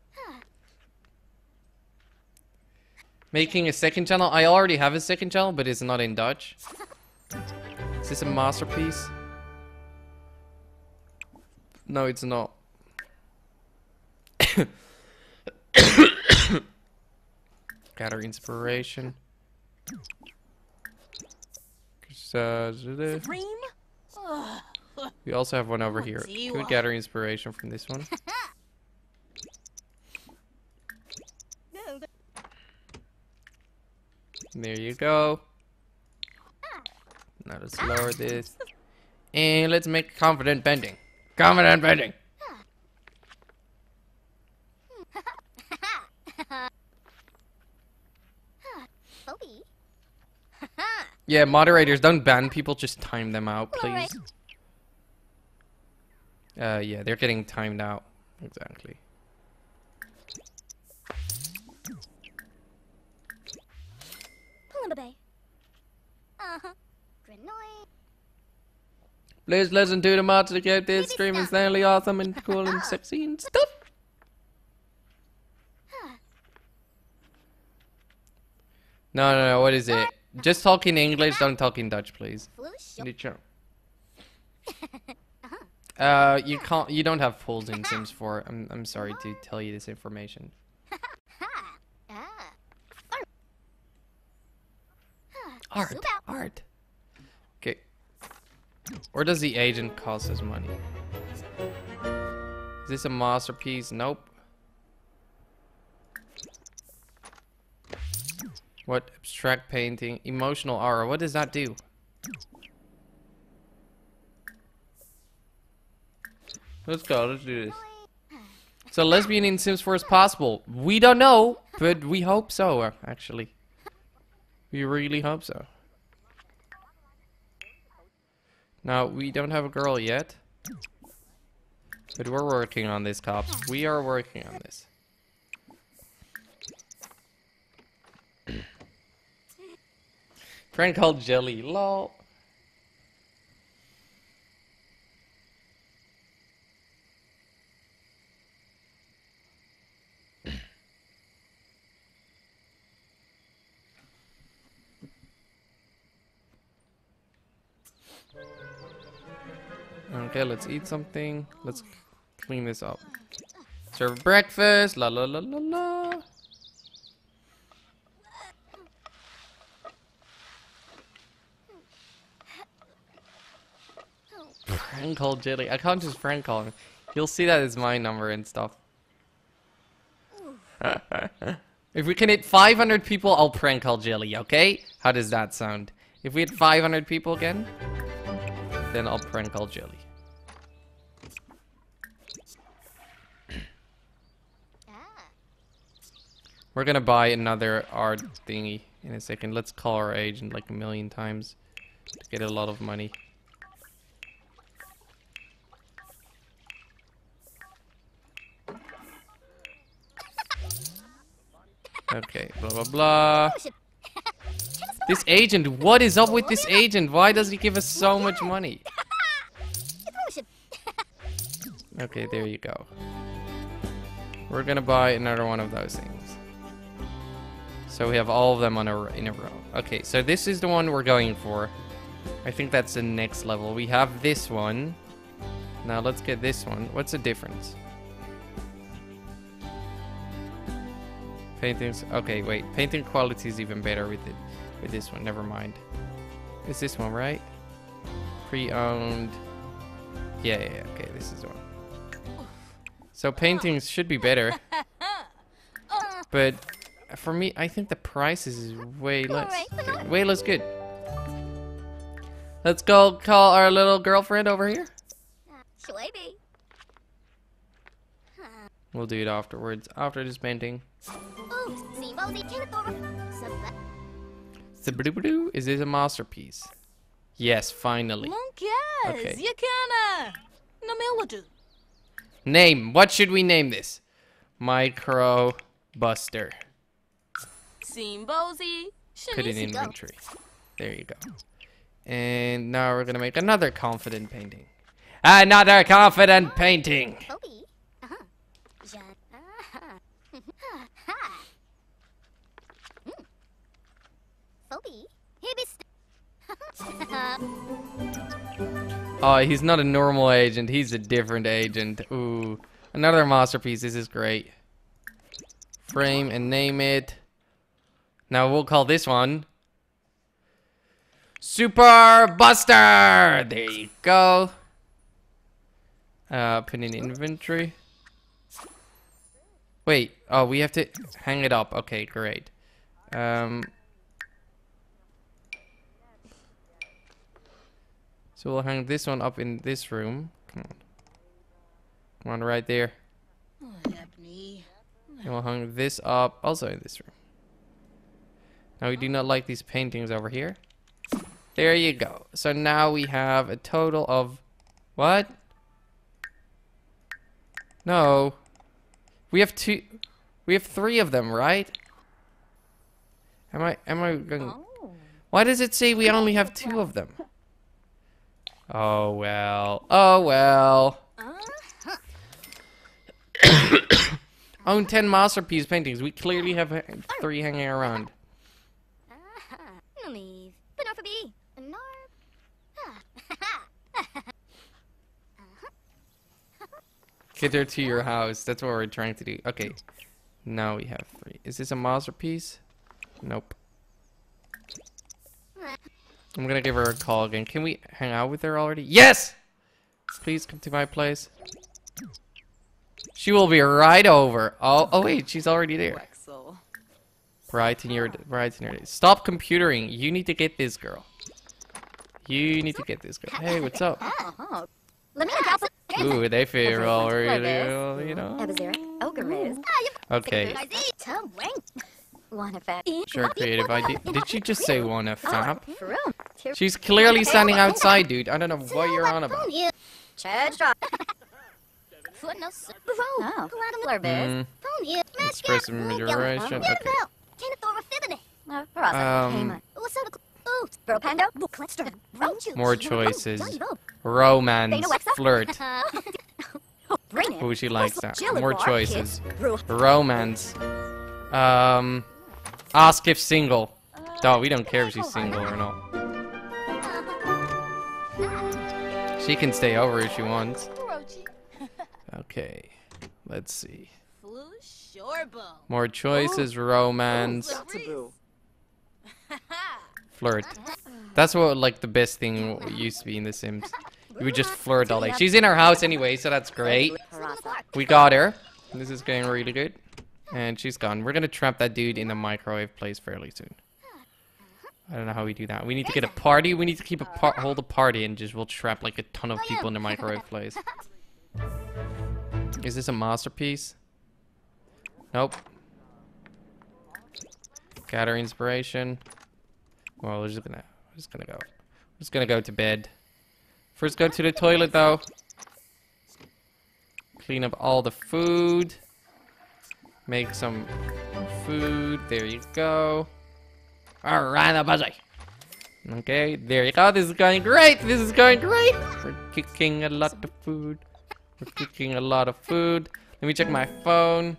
Speaker 1: Making a second channel. I already have a second channel, but it's not in Dutch. Is this a masterpiece? No, it's not. Gather inspiration. Uh, we also have one over here. Can we gather inspiration from this one? There you go. Now let's lower this. And let's make confident bending. Confident bending. Yeah, moderators, don't ban people, just time them out, please. Uh, yeah, they're getting timed out. Exactly. Please listen to the mods to get this stream insanely awesome and cool and sexy and stuff. No, no, no, what is it? Just talk in English, don't talk in Dutch, please. Uh, you can't, you don't have polls in Sims four. I'm, I'm sorry to tell you this information. Art, art. Okay. Or does the agent cost us money? Is this a masterpiece? Nope. What? Abstract painting. Emotional aura. What does that do? Let's go. Let's do this. So lesbian in Sims four is possible. We don't know, but we hope so, actually. We really hope so. Now, we don't have a girl yet. But we're working on this, cops. We are working on this. Friend called Jelly. Lol. Okay, let's eat something. Let's clean this up. Serve breakfast. La la la la la. Friend call Jelly. I can't just friend call him. You'll see that as my number and stuff. If we can hit five hundred people, I'll prank call Jelly, okay? How does that sound? If we hit five hundred people again, then I'll prank call Jelly. We're gonna buy another art thingy in a second. Let's call our agent like a million times to get a lot of money. Okay, blah blah blah. This agent, what is up with this agent? Why does he give us so much money? Okay, there you go. We're gonna buy another one of those things. So we have all of them on a, in a row. Okay, so this is the one we're going for. I think that's the next level. We have this one. Now let's get this one. What's the difference? Paintings. Okay, wait. Painting quality is even better with it. With this one. Never mind. It's this one, right? Pre-owned. Yeah, yeah, yeah. Okay, this is the one. So paintings should be better. But for me, I think the price is way less. Okay, way less good. Let's go call our little girlfriend over here. We'll do it afterwards, after this painting. Is this a masterpiece? Yes, finally. Okay. Name. What should we name this? Micro Buster. Put it in inventory. There you go. And now we're gonna make another confident painting. Another confident painting. Oh, he's not a normal agent. He's a different agent. Ooh, another masterpiece. This is great. Frame and name it. Now we'll call this one Super Buster. There you go. Uh, put in inventory. Wait. Oh, we have to hang it up. Okay, great. Um. So we'll hang this one up in this room. Come on. Come on, right there. And we'll hang this up also in this room. Now we do not like these paintings over here. There you go. So now we have a total of... What? No. We have two... We have three of them, right? Am I... Am I going... Why does it say we only have two of them? Oh, well. Oh, well. Own ten masterpiece paintings. We clearly have three hanging around. Get her to your house. That's what we're trying to do. Okay. Now we have three. Is this a masterpiece? Nope. I'm gonna give her a call again. Can we hang out with her already? Yes! Please come to my place. She will be right over. Oh, oh wait, she's already there. Right in your, right in your day. Stop computering. You need to get this girl. You need to get this girl. Hey, what's up? Ooh, they feel all really, you know. Okay. Sure, creative idea. Did she just say wanna fap? She's clearly standing outside, dude. I don't know what you're on about. Mm. Expressive duration. Okay. Um. More choices. Romance. Flirt. Ooh, she likes that. More choices. Romance. Um. Ask if single. Oh, we don't care if she's single or not. She can stay over if she wants. Okay. Let's see. More choices, romance. Flirt. That's what like the best thing used to be in The Sims. You would just flirt all day. She's in our house anyway, so that's great. We got her. This is going really good. And she's gone. We're gonna trap that dude in the microwave place fairly soon. I don't know how we do that. We need to get a party. We need to keep a par hold a party and just we'll trap like a ton of people in the microwave place. Is this a masterpiece? Nope. Gather inspiration. Well, we're just gonna, we're just gonna go. We're just gonna go to bed. First, go to the toilet though. Clean up all the food. Make some food. There you go. Alright, buzzy. Okay, there you go. This is going great. This is going great. We're cooking a lot of food. We're cooking a lot of food. Let me check my phone.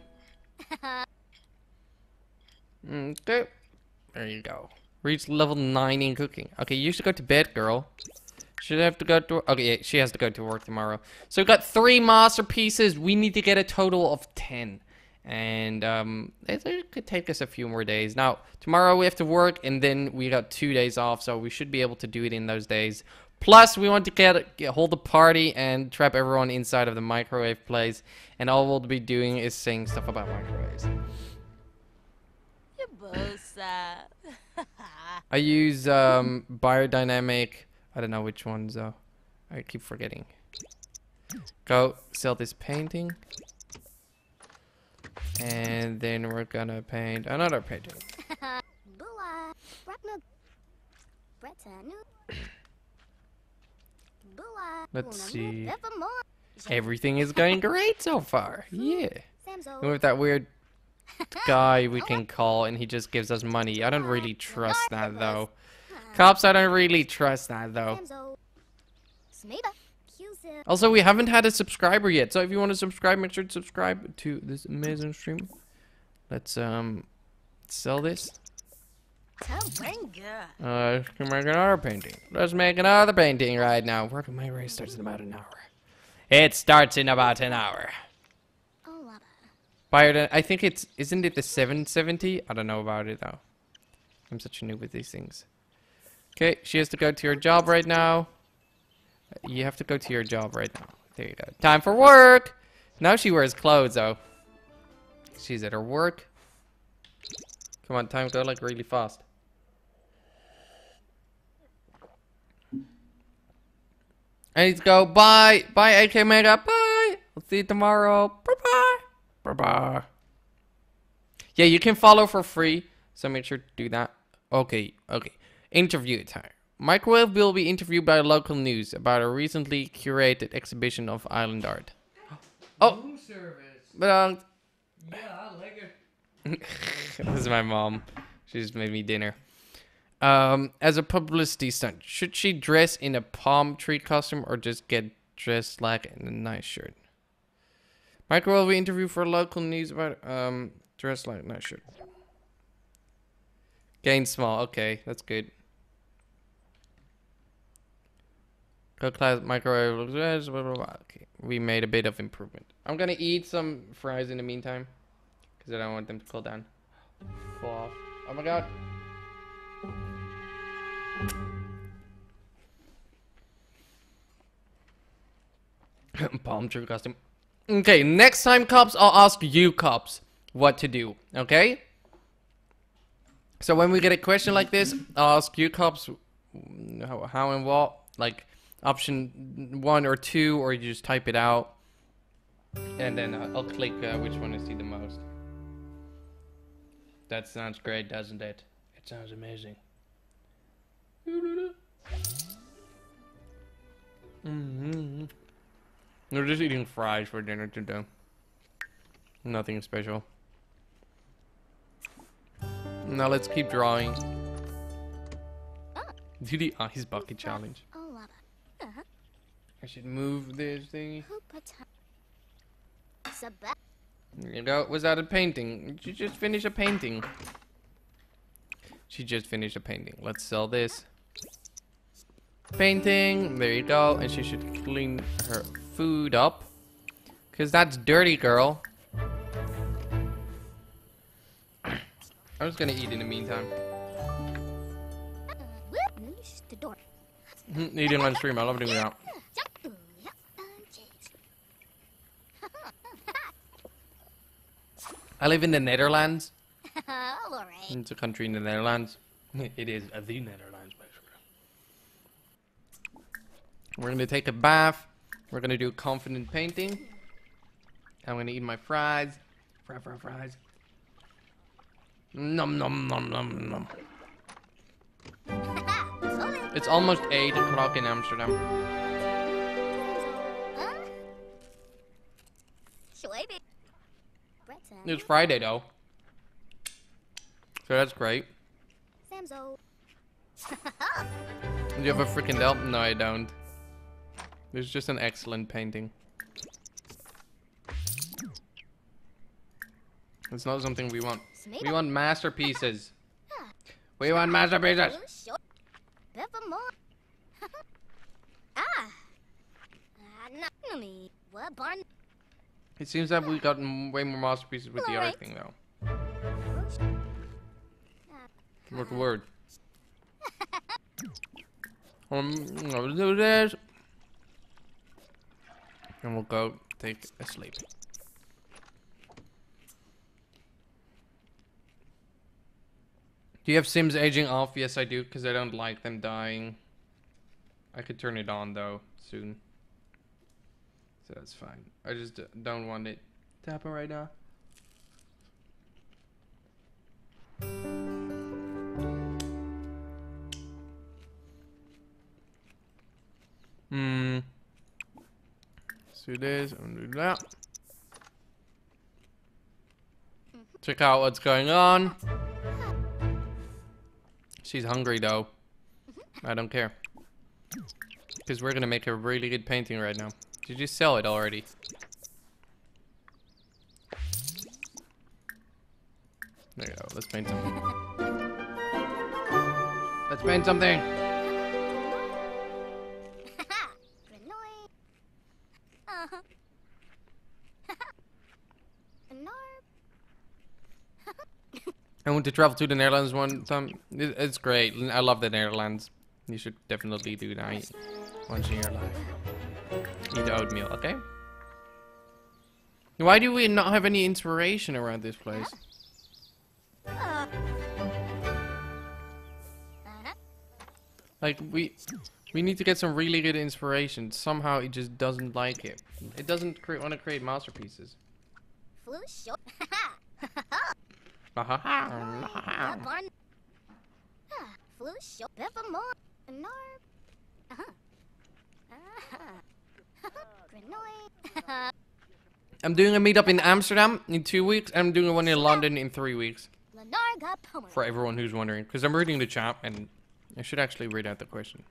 Speaker 1: Okay. There you go. Reach level nine in cooking. Okay, you should go to bed, girl. Should have to go to... Okay, yeah, she has to go to work tomorrow. So we've got three masterpieces. We need to get a total of ten. And um, it, it could take us a few more days. Now, tomorrow we have to work, and then we got two days off, so we should be able to do it in those days. Plus, we want to get, get hold the party and trap everyone inside of the microwave place. And all we'll be doing is saying stuff about microwaves. I use um, biodynamic. I don't know which ones though. I keep forgetting. Go sell this painting. And then we're gonna paint another painting. Let's see. Everything is going great so far. Yeah. And with that weird guy we can call and he just gives us money. I don't really trust that though. Cops, I don't really trust that though. Also, we haven't had a subscriber yet, so if you want to subscribe, make sure to subscribe to this amazing stream. Let's um sell this. Uh, let's make another painting. Let's make another painting right now. Where my race starts in about an hour. It starts in about an hour. Bio, I think it's isn't it the seven seventy? I don't know about it though. I'm such a noob with these things. Okay, she has to go to her job right now. You have to go to your job right now. There you go. Time for work. Now she wears clothes though. She's at her work. Come on, time go like really fast. I need to go. Bye. Bye, A K Mega. Bye. I'll see you tomorrow. Bye-bye. Bye-bye. Yeah, you can follow for free. So make sure to do that. Okay. Okay. Interview time. Microwave will be interviewed by local news about a recently curated exhibition of island art. Oh. But, um, yeah, I like it. This is my mom. She just made me dinner. Um, as a publicity stunt, should she dress in a palm tree costume or just get dressed like in a nice shirt? Microwave will interview for local news about um dress like a nice shirt. Gain small. Okay, that's good. Go class microwave. Blah, blah, blah. Okay, we made a bit of improvement. I'm gonna eat some fries in the meantime because I don't want them to cool down. Fall off. Oh my god. Palm tree costume. Okay, next time, cops, I'll ask you, cops, what to do. Okay? So when we get a question like this, I'll ask you, cops, how, how and what. Like option one or two, or you just type it out, and then uh, I'll click uh, which one I see the most. That sounds great, doesn't it? It sounds amazing. Mm-hmm. We're just eating fries for dinner today. Nothing special. Now let's keep drawing. Do the ice bucket challenge. I should move this thing. There you go. Was that a painting? Did you just finish a painting? She just finished a painting. Let's sell this. Painting. There you go. And she should clean her food up. Because that's dirty, girl. I'm just gonna eat in the meantime. Eating on stream. I love doing that. I live in the Netherlands. It's a country in the Netherlands. It is uh, the Netherlands, basically. We're gonna take a bath. We're gonna do a confident painting. I'm gonna eat my fries. Fry, fry, fries. Nom nom nom nom nom. It's almost eight o'clock in Amsterdam. It's Friday though, so that's great. Do you have a freaking Dell? No, I don't. It's just an excellent painting. It's not something we want. We want masterpieces. We want masterpieces. It seems that we got m way more masterpieces with the other thing though. What word? Um, we'll do this. And we'll go take a sleep. Do you have Sims aging off? Yes, I do, because I don't like them dying. I could turn it on, though, soon. So that's fine. I just d don't want it to happen right now. Hmm. Let's do this and do that. Check out what's going on. She's hungry though. I don't care. Because we're gonna make a really good painting right now. Did you sell it already? There you go. Let's paint something. Let's paint something. I want to travel to the Netherlands one time. It's great. I love the Netherlands. You should definitely do that once in your life. Eat oatmeal, okay? Why do we not have any inspiration around this place? Like, we we need to get some really good inspiration. Somehow it just doesn't like it. It doesn't want to create masterpieces. I'm doing a meetup in Amsterdam in two weeks, and I'm doing one in London in three weeks. For everyone who's wondering, because I'm reading the chat, and I should actually read out the question.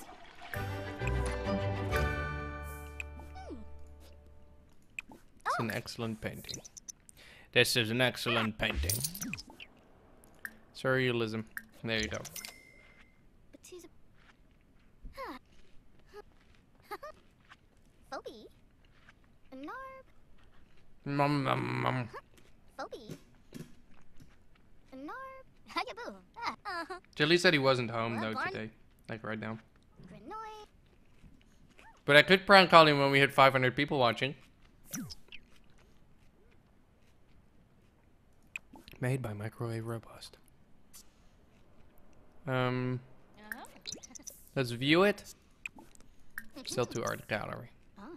Speaker 1: It's an excellent painting. This is an excellent painting. Surrealism. There you go. Mum, mum, mum. Jelly said he wasn't home though today, like right now. But I could prank call him when we hit five hundred people watching. Made by Microwave Robust. Um, let's view it. Sell to art gallery.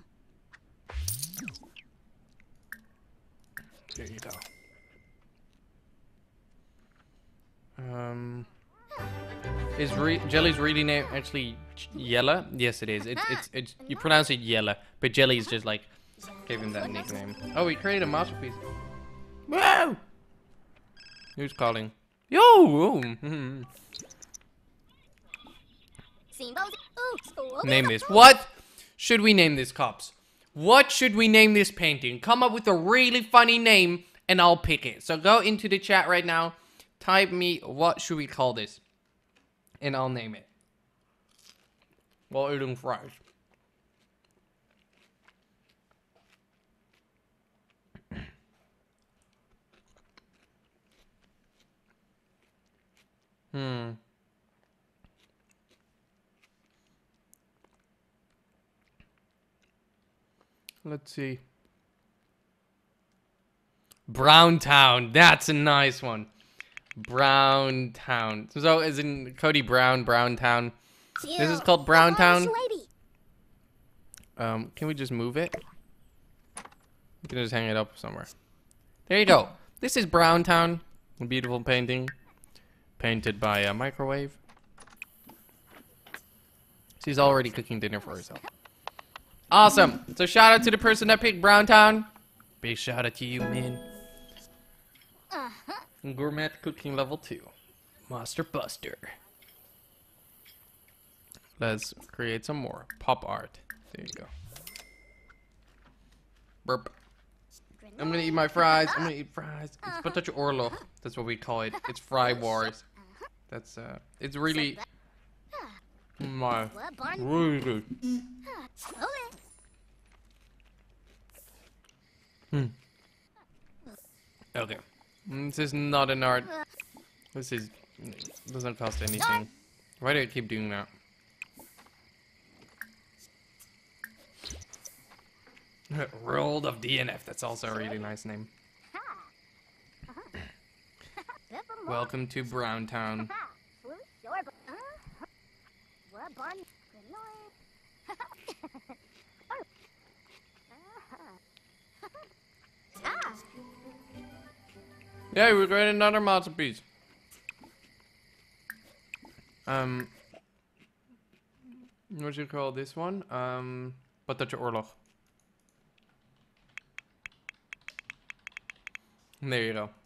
Speaker 1: There you go. Um, is re Jelly's really name actually Yella? Yes, it is. It's it's it's you pronounce it Yella, but Jelly's just like gave him that nickname. Oh, we created a masterpiece. Whoa! Who's calling? Yo! Name this. What should we name this, cops? What should we name this painting? Come up with a really funny name and I'll pick it. So go into the chat right now. Type me, what should we call this? And I'll name it. While eating fries. Hmm. Let's see. Brown Town. That's a nice one. Brown Town. So as in Cody Brown, Brown Town. This is called Brown Town. Um, can we just move it? We can just hang it up somewhere. There you go. This is Brown Town. A beautiful painting. Painted by a Microwave. She's already cooking dinner for herself. Awesome. So shout out to the person that picked Brown Town. Big shout out to you, man. Gourmet cooking level two. Master Buster. Let's create some more pop art. There you go. Burp. I'm gonna eat my fries. I'm gonna eat fries. It's potato orlo. That's what we call it. It's fry wars. That's uh. It's really. My. Really good. Hmm. Okay. This is not an art. This is doesn't cost anything. Why do I keep doing that? World of D N F. That's also a really nice name. Welcome to Browntown. Yeah, we're getting another masterpiece. Um, what do you call this one? Um, Patatje Oorlog. There you go.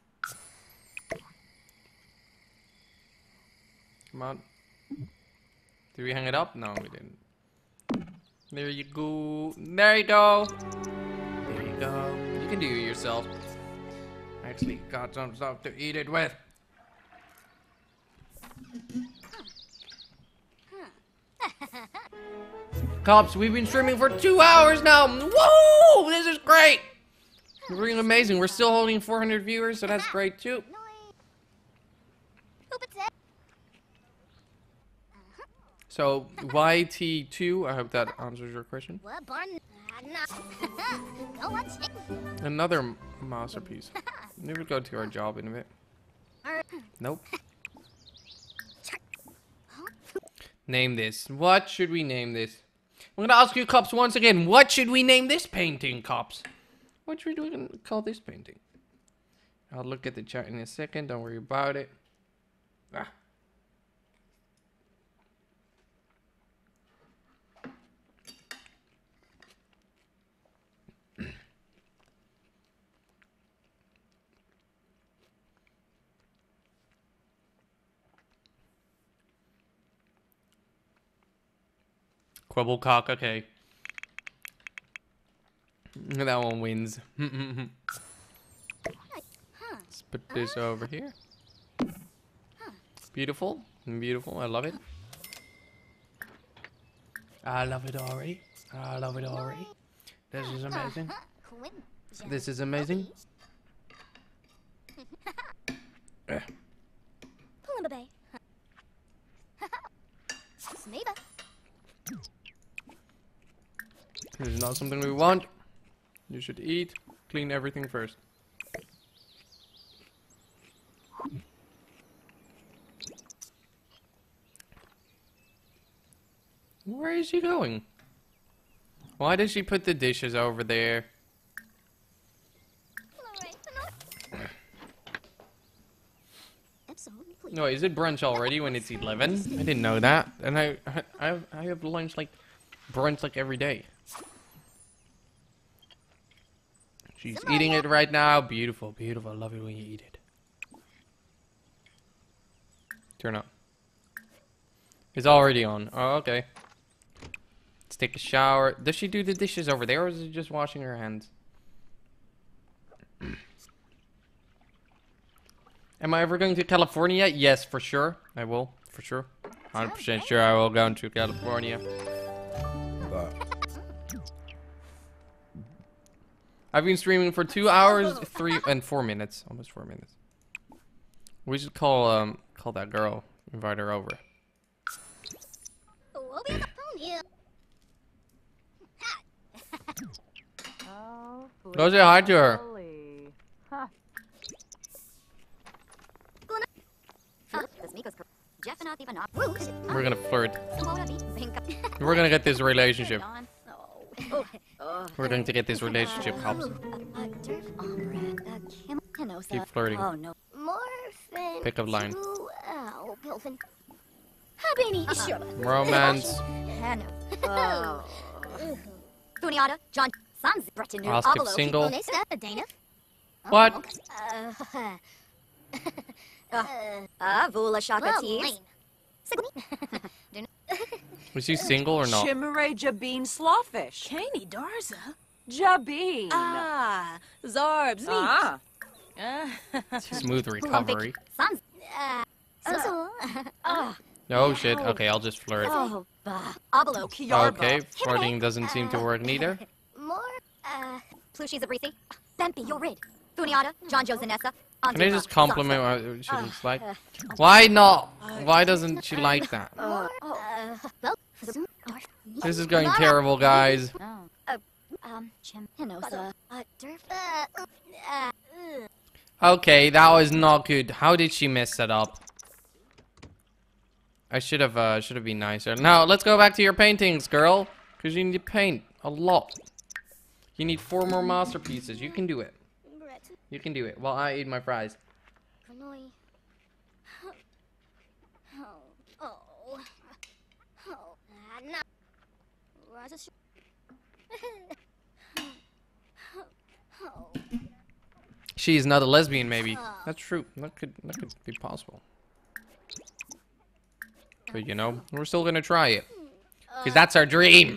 Speaker 1: Come on. Did we hang it up? No, we didn't. There you go. There you go. There you go. You can do it yourself. I actually got some stuff to eat it with. Cops, we've been streaming for two hours now. Woo! This is great. We're doing amazing. We're still holding four hundred viewers, so that's great too. So, Y T two, I hope that answers your question. Another masterpiece. Maybe we'll go to our job in a bit. Nope. Name this. What should we name this? I'm gonna ask you, cops, once again. What should we name this painting, cops? What should we do- call this painting? I'll look at the chat in a second. Don't worry about it. Ah. Quabblecock, okay. That one wins. Let's put this over here. Beautiful. Beautiful. I love it. I love it already. I love it already. This is amazing. This is amazing. Eh. This is not something we want. You should eat. Clean everything first. Where is she going? Why does she put the dishes over there? No, is it brunch already when it's eleven? I didn't know that. And I, I, I have lunch like brunch like every day. She's eating it right now. Beautiful, beautiful. I love it when you eat it. Turn up. It's already on. Oh, okay. Let's take a shower. Does she do the dishes over there, or is it just washing her hands? Am I ever going to California? Yes, for sure. I will. For sure. one hundred percent sure I will go to California. I've been streaming for two hours, three and four minutes, almost four minutes. We should call um call that girl, invite her over. Go say hi to her. We're gonna flirt. We're gonna get this relationship. We're going to get this relationship, Hobbs. Keep flirting. Pick up line. Romance. Ask if single. What? Was he single or not?
Speaker 2: Shimmeray Jabeen Slawfish.
Speaker 3: Kani Darza.
Speaker 2: Jabeen.
Speaker 3: Ah, Zarbs.
Speaker 2: Ah.
Speaker 1: Smooth recovery. Oh shit. Okay, I'll just flirt. Okay, flirting doesn't seem to work neither. Can I just compliment what she looks like? Why not? Why doesn't she like that? This is going terrible, guys. Okay, that was not good. How did she mess that up? I should have uh should have been nicer. Now let's go back to your paintings, girl. Cause you need to paint a lot. You need four more masterpieces. You can do it. You can do it. While I eat my fries. She is not a lesbian, maybe. That's true. That could that could be possible. But you know, we're still gonna try it. Because that's our dream.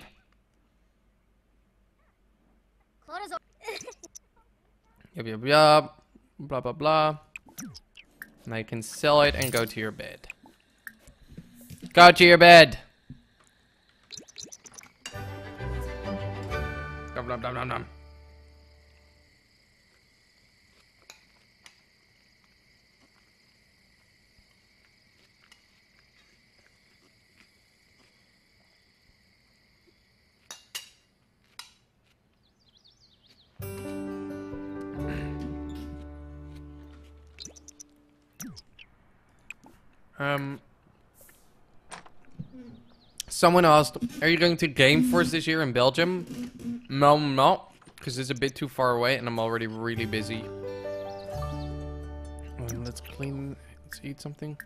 Speaker 1: Yup, yup, yup. Blah, blah, blah. Now you can sell it and go to your bed. Go to your bed. Nom, nom, nom, nom, nom. Um, someone asked, are you going to Game Force this year in Belgium? No, I'm not, because it's a bit too far away and I'm already really busy. Um, let's clean, let's eat something.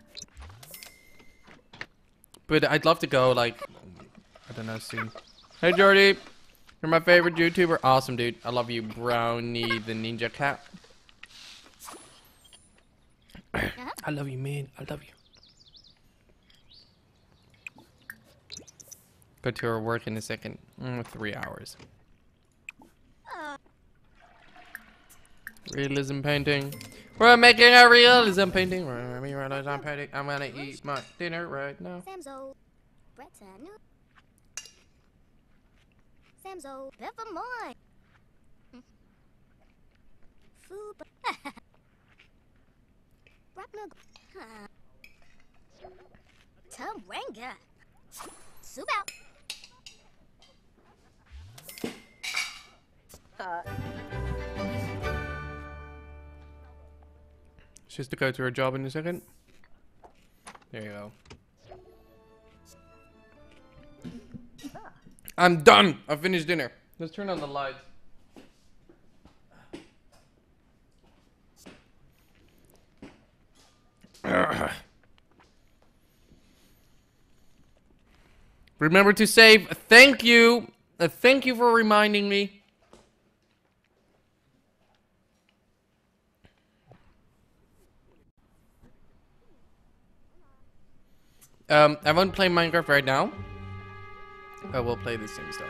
Speaker 1: But I'd love to go, like, I don't know, soon. Hey Jordy, you're my favorite YouTuber. Awesome, dude. I love you, Brownie the Ninja Cat. I love you, man. I love you. Go to her work in a second. Mm, three hours. Realism painting. We're making a realism painting. We're making a realism painting. I'm gonna eat my dinner right now.
Speaker 3: Samzo, Breton, Samzo, Peppermint, Food, Rapnug, Taranga, Subao.
Speaker 2: Uh,
Speaker 1: She's to go to her job in a second. There you go. I'm done. I finished dinner. Let's turn on the lights. Remember to save. Thank you. Uh, thank you for reminding me. Um, I won't play Minecraft right now. I will play The Sims though.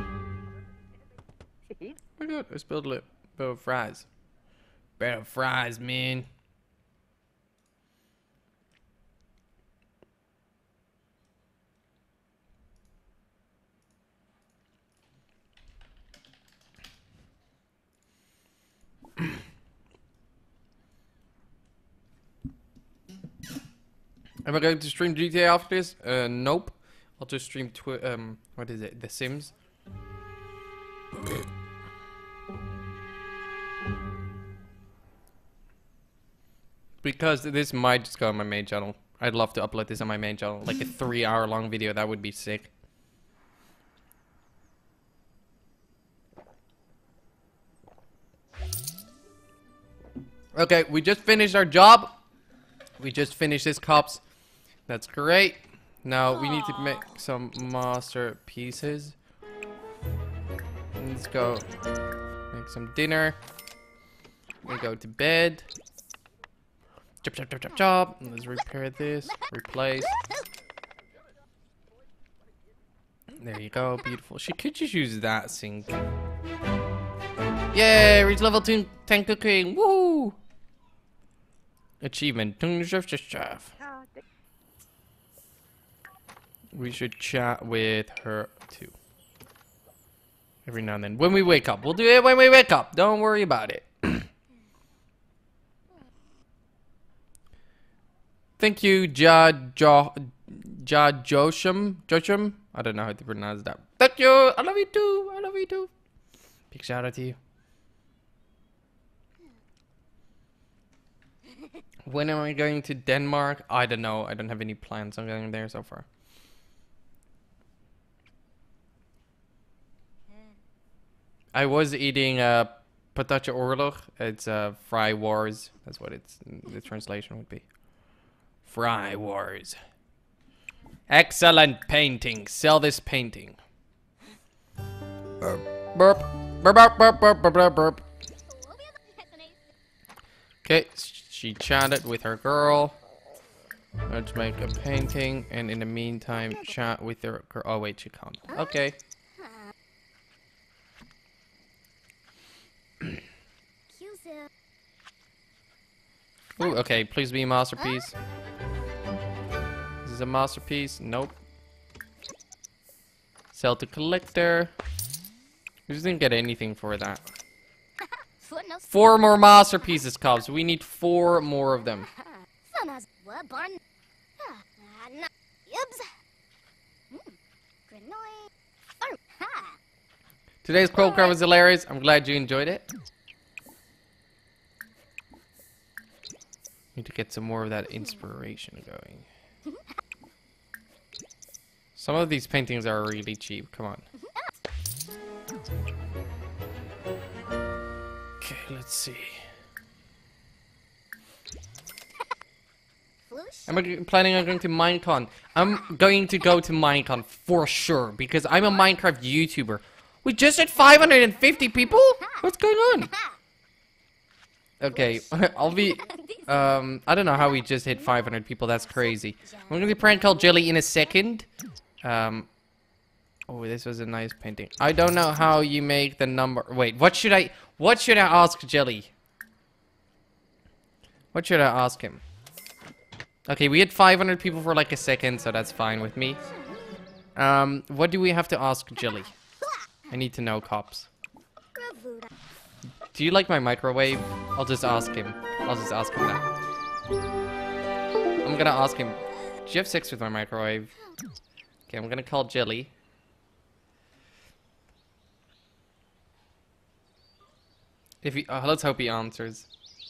Speaker 1: Oh my god, I spilled a little bit of fries. Bit of fries, man. Am I going to stream G T A after this? Uh, nope. I'll just stream twi- um, what is it? The Sims. Because this might just go on my main channel. I'd love to upload this on my main channel. Like a three hour long video, that would be sick. Okay, we just finished our job. We just finished this, cops. That's great. Now we need to make some masterpieces. Let's go make some dinner. We go to bed. Chop, chop, chop, chop, chop. Let's repair this. Replace. There you go. Beautiful. She could just use that sink. Yay! Reach level two, ten cooking. Woo! Achievement. We should chat with her too. Every now and then. When we wake up. We'll do it when we wake up. Don't worry about it. Thank you, Ja Jo Ja Josham. Josham? I don't know how to pronounce that. Thank you. I love you too. I love you too. Big shout out to you. When am I going to Denmark? I don't know. I don't have any plans on going there so far. I was eating uh, Patacha Oorlog. It's uh, Fry Wars. That's what it's the translation would be. Fry Wars. Excellent painting. Sell this painting. Burp. Burp. Burp, burp, burp, burp, burp, burp, burp. Okay, she chatted with her girl. Let's make a painting, and in the meantime, chat with her girl. Oh wait, she can't. Okay. Ooh, okay, please be a masterpiece. This is a masterpiece. Nope. Sell to collector. We just didn't get anything for that. Four more masterpieces, Cubs. We need four more of them. Today's quote card was hilarious. I'm glad you enjoyed it. Need to get some more of that inspiration going. Some of these paintings are really cheap. Come on. Okay, let's see. Am I planning on going to Minecon? I'm going to go to Minecon for sure because I'm a Minecraft YouTuber. We just hit five hundred fifty people? What's going on? Okay, I'll be... Um, I don't know how we just hit five hundred people. That's crazy. I'm going to prank call Jelly in a second. Um... Oh, this was a nice painting. I don't know how you make the number... Wait, what should I... What should I ask Jelly? What should I ask him? Okay, we had five hundred people for like a second, so that's fine with me. Um, what do we have to ask Jelly? I need to know, cops. Do you like my microwave? I'll just ask him. I'll just ask him that. I'm gonna ask him. Do you have sex with my microwave? Okay, I'm gonna call Jelly. If he, uh, let's hope he answers.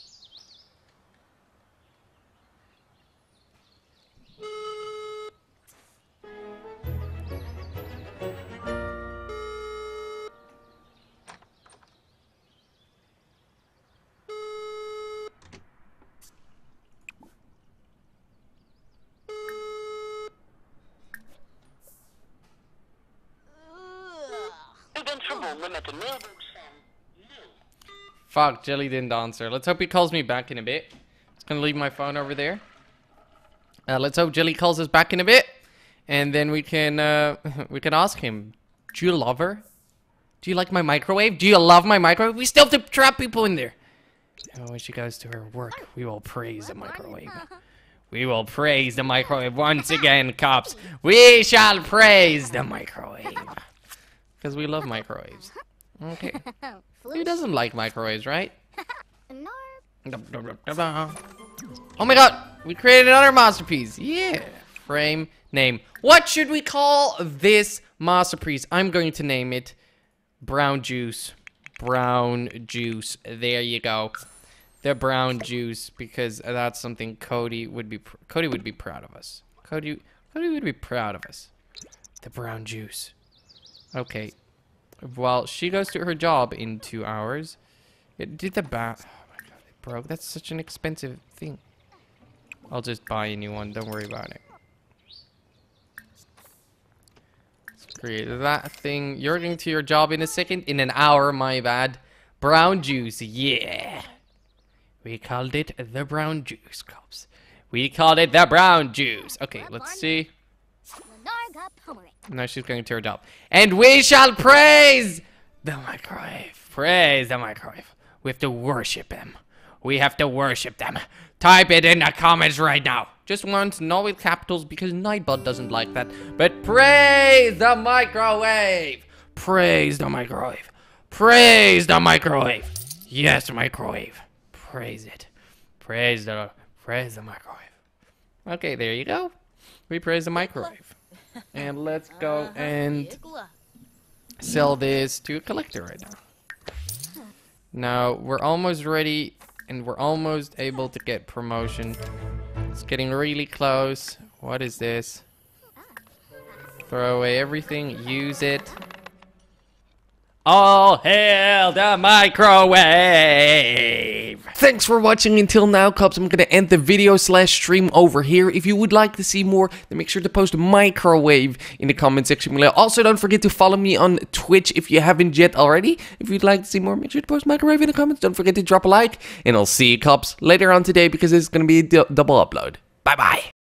Speaker 1: Fuck, Jelly didn't answer. Let's hope he calls me back in a bit. Just gonna leave my phone over there. Uh, let's hope Jelly calls us back in a bit, and then we can uh, we can ask him. Do you love her? Do you like my microwave? Do you love my microwave? We still have to trap people in there. Oh, when she goes to her work, we will praise the microwave. We will praise the microwave once again, cops. We shall praise the microwave. Because we love microwaves. Okay. Who doesn't like microwaves, right? Oh my god! We created another masterpiece. Yeah. Frame name. What should we call this masterpiece? I'm going to name it Brown Juice. Brown Juice. There you go. The brown juice, because that's something Cody would be pr Cody would be proud of us. Cody Cody would be proud of us. The brown juice. Okay. Well, she goes to her job in two hours. It did the bat. Oh my god, it broke. That's such an expensive thing. I'll just buy a new one. Don't worry about it. Let's create that thing. You're going to your job in a second. In an hour, my bad. Brown juice. Yeah. We called it the brown juice, cops. We called it the brown juice. Okay, let's see. Now she's going to her job. And we shall praise the microwave. Praise the microwave. We have to worship him. We have to worship them. Type it in the comments right now. Just once, not with capitals, because Nightbot doesn't like that. But praise the microwave. Praise the microwave. Praise the microwave. Yes, microwave. Praise it. Praise the, praise the microwave. Okay, there you go. We praise the microwave. And let's go and sell this to a collector right now. Now, we're almost ready, and we're almost able to get promotion. It's getting really close. What is this? Throw away everything. Use it. All hail the microwave! Thanks for watching until now, Cubs. I'm gonna end the video slash stream over here. If you would like to see more, then make sure to post microwave in the comment section below. Also, don't forget to follow me on Twitch if you haven't yet already. If you'd like to see more, make sure to post microwave in the comments. Don't forget to drop a like, and I'll see you, Cubs, later on today because it's gonna be a double upload. Bye bye.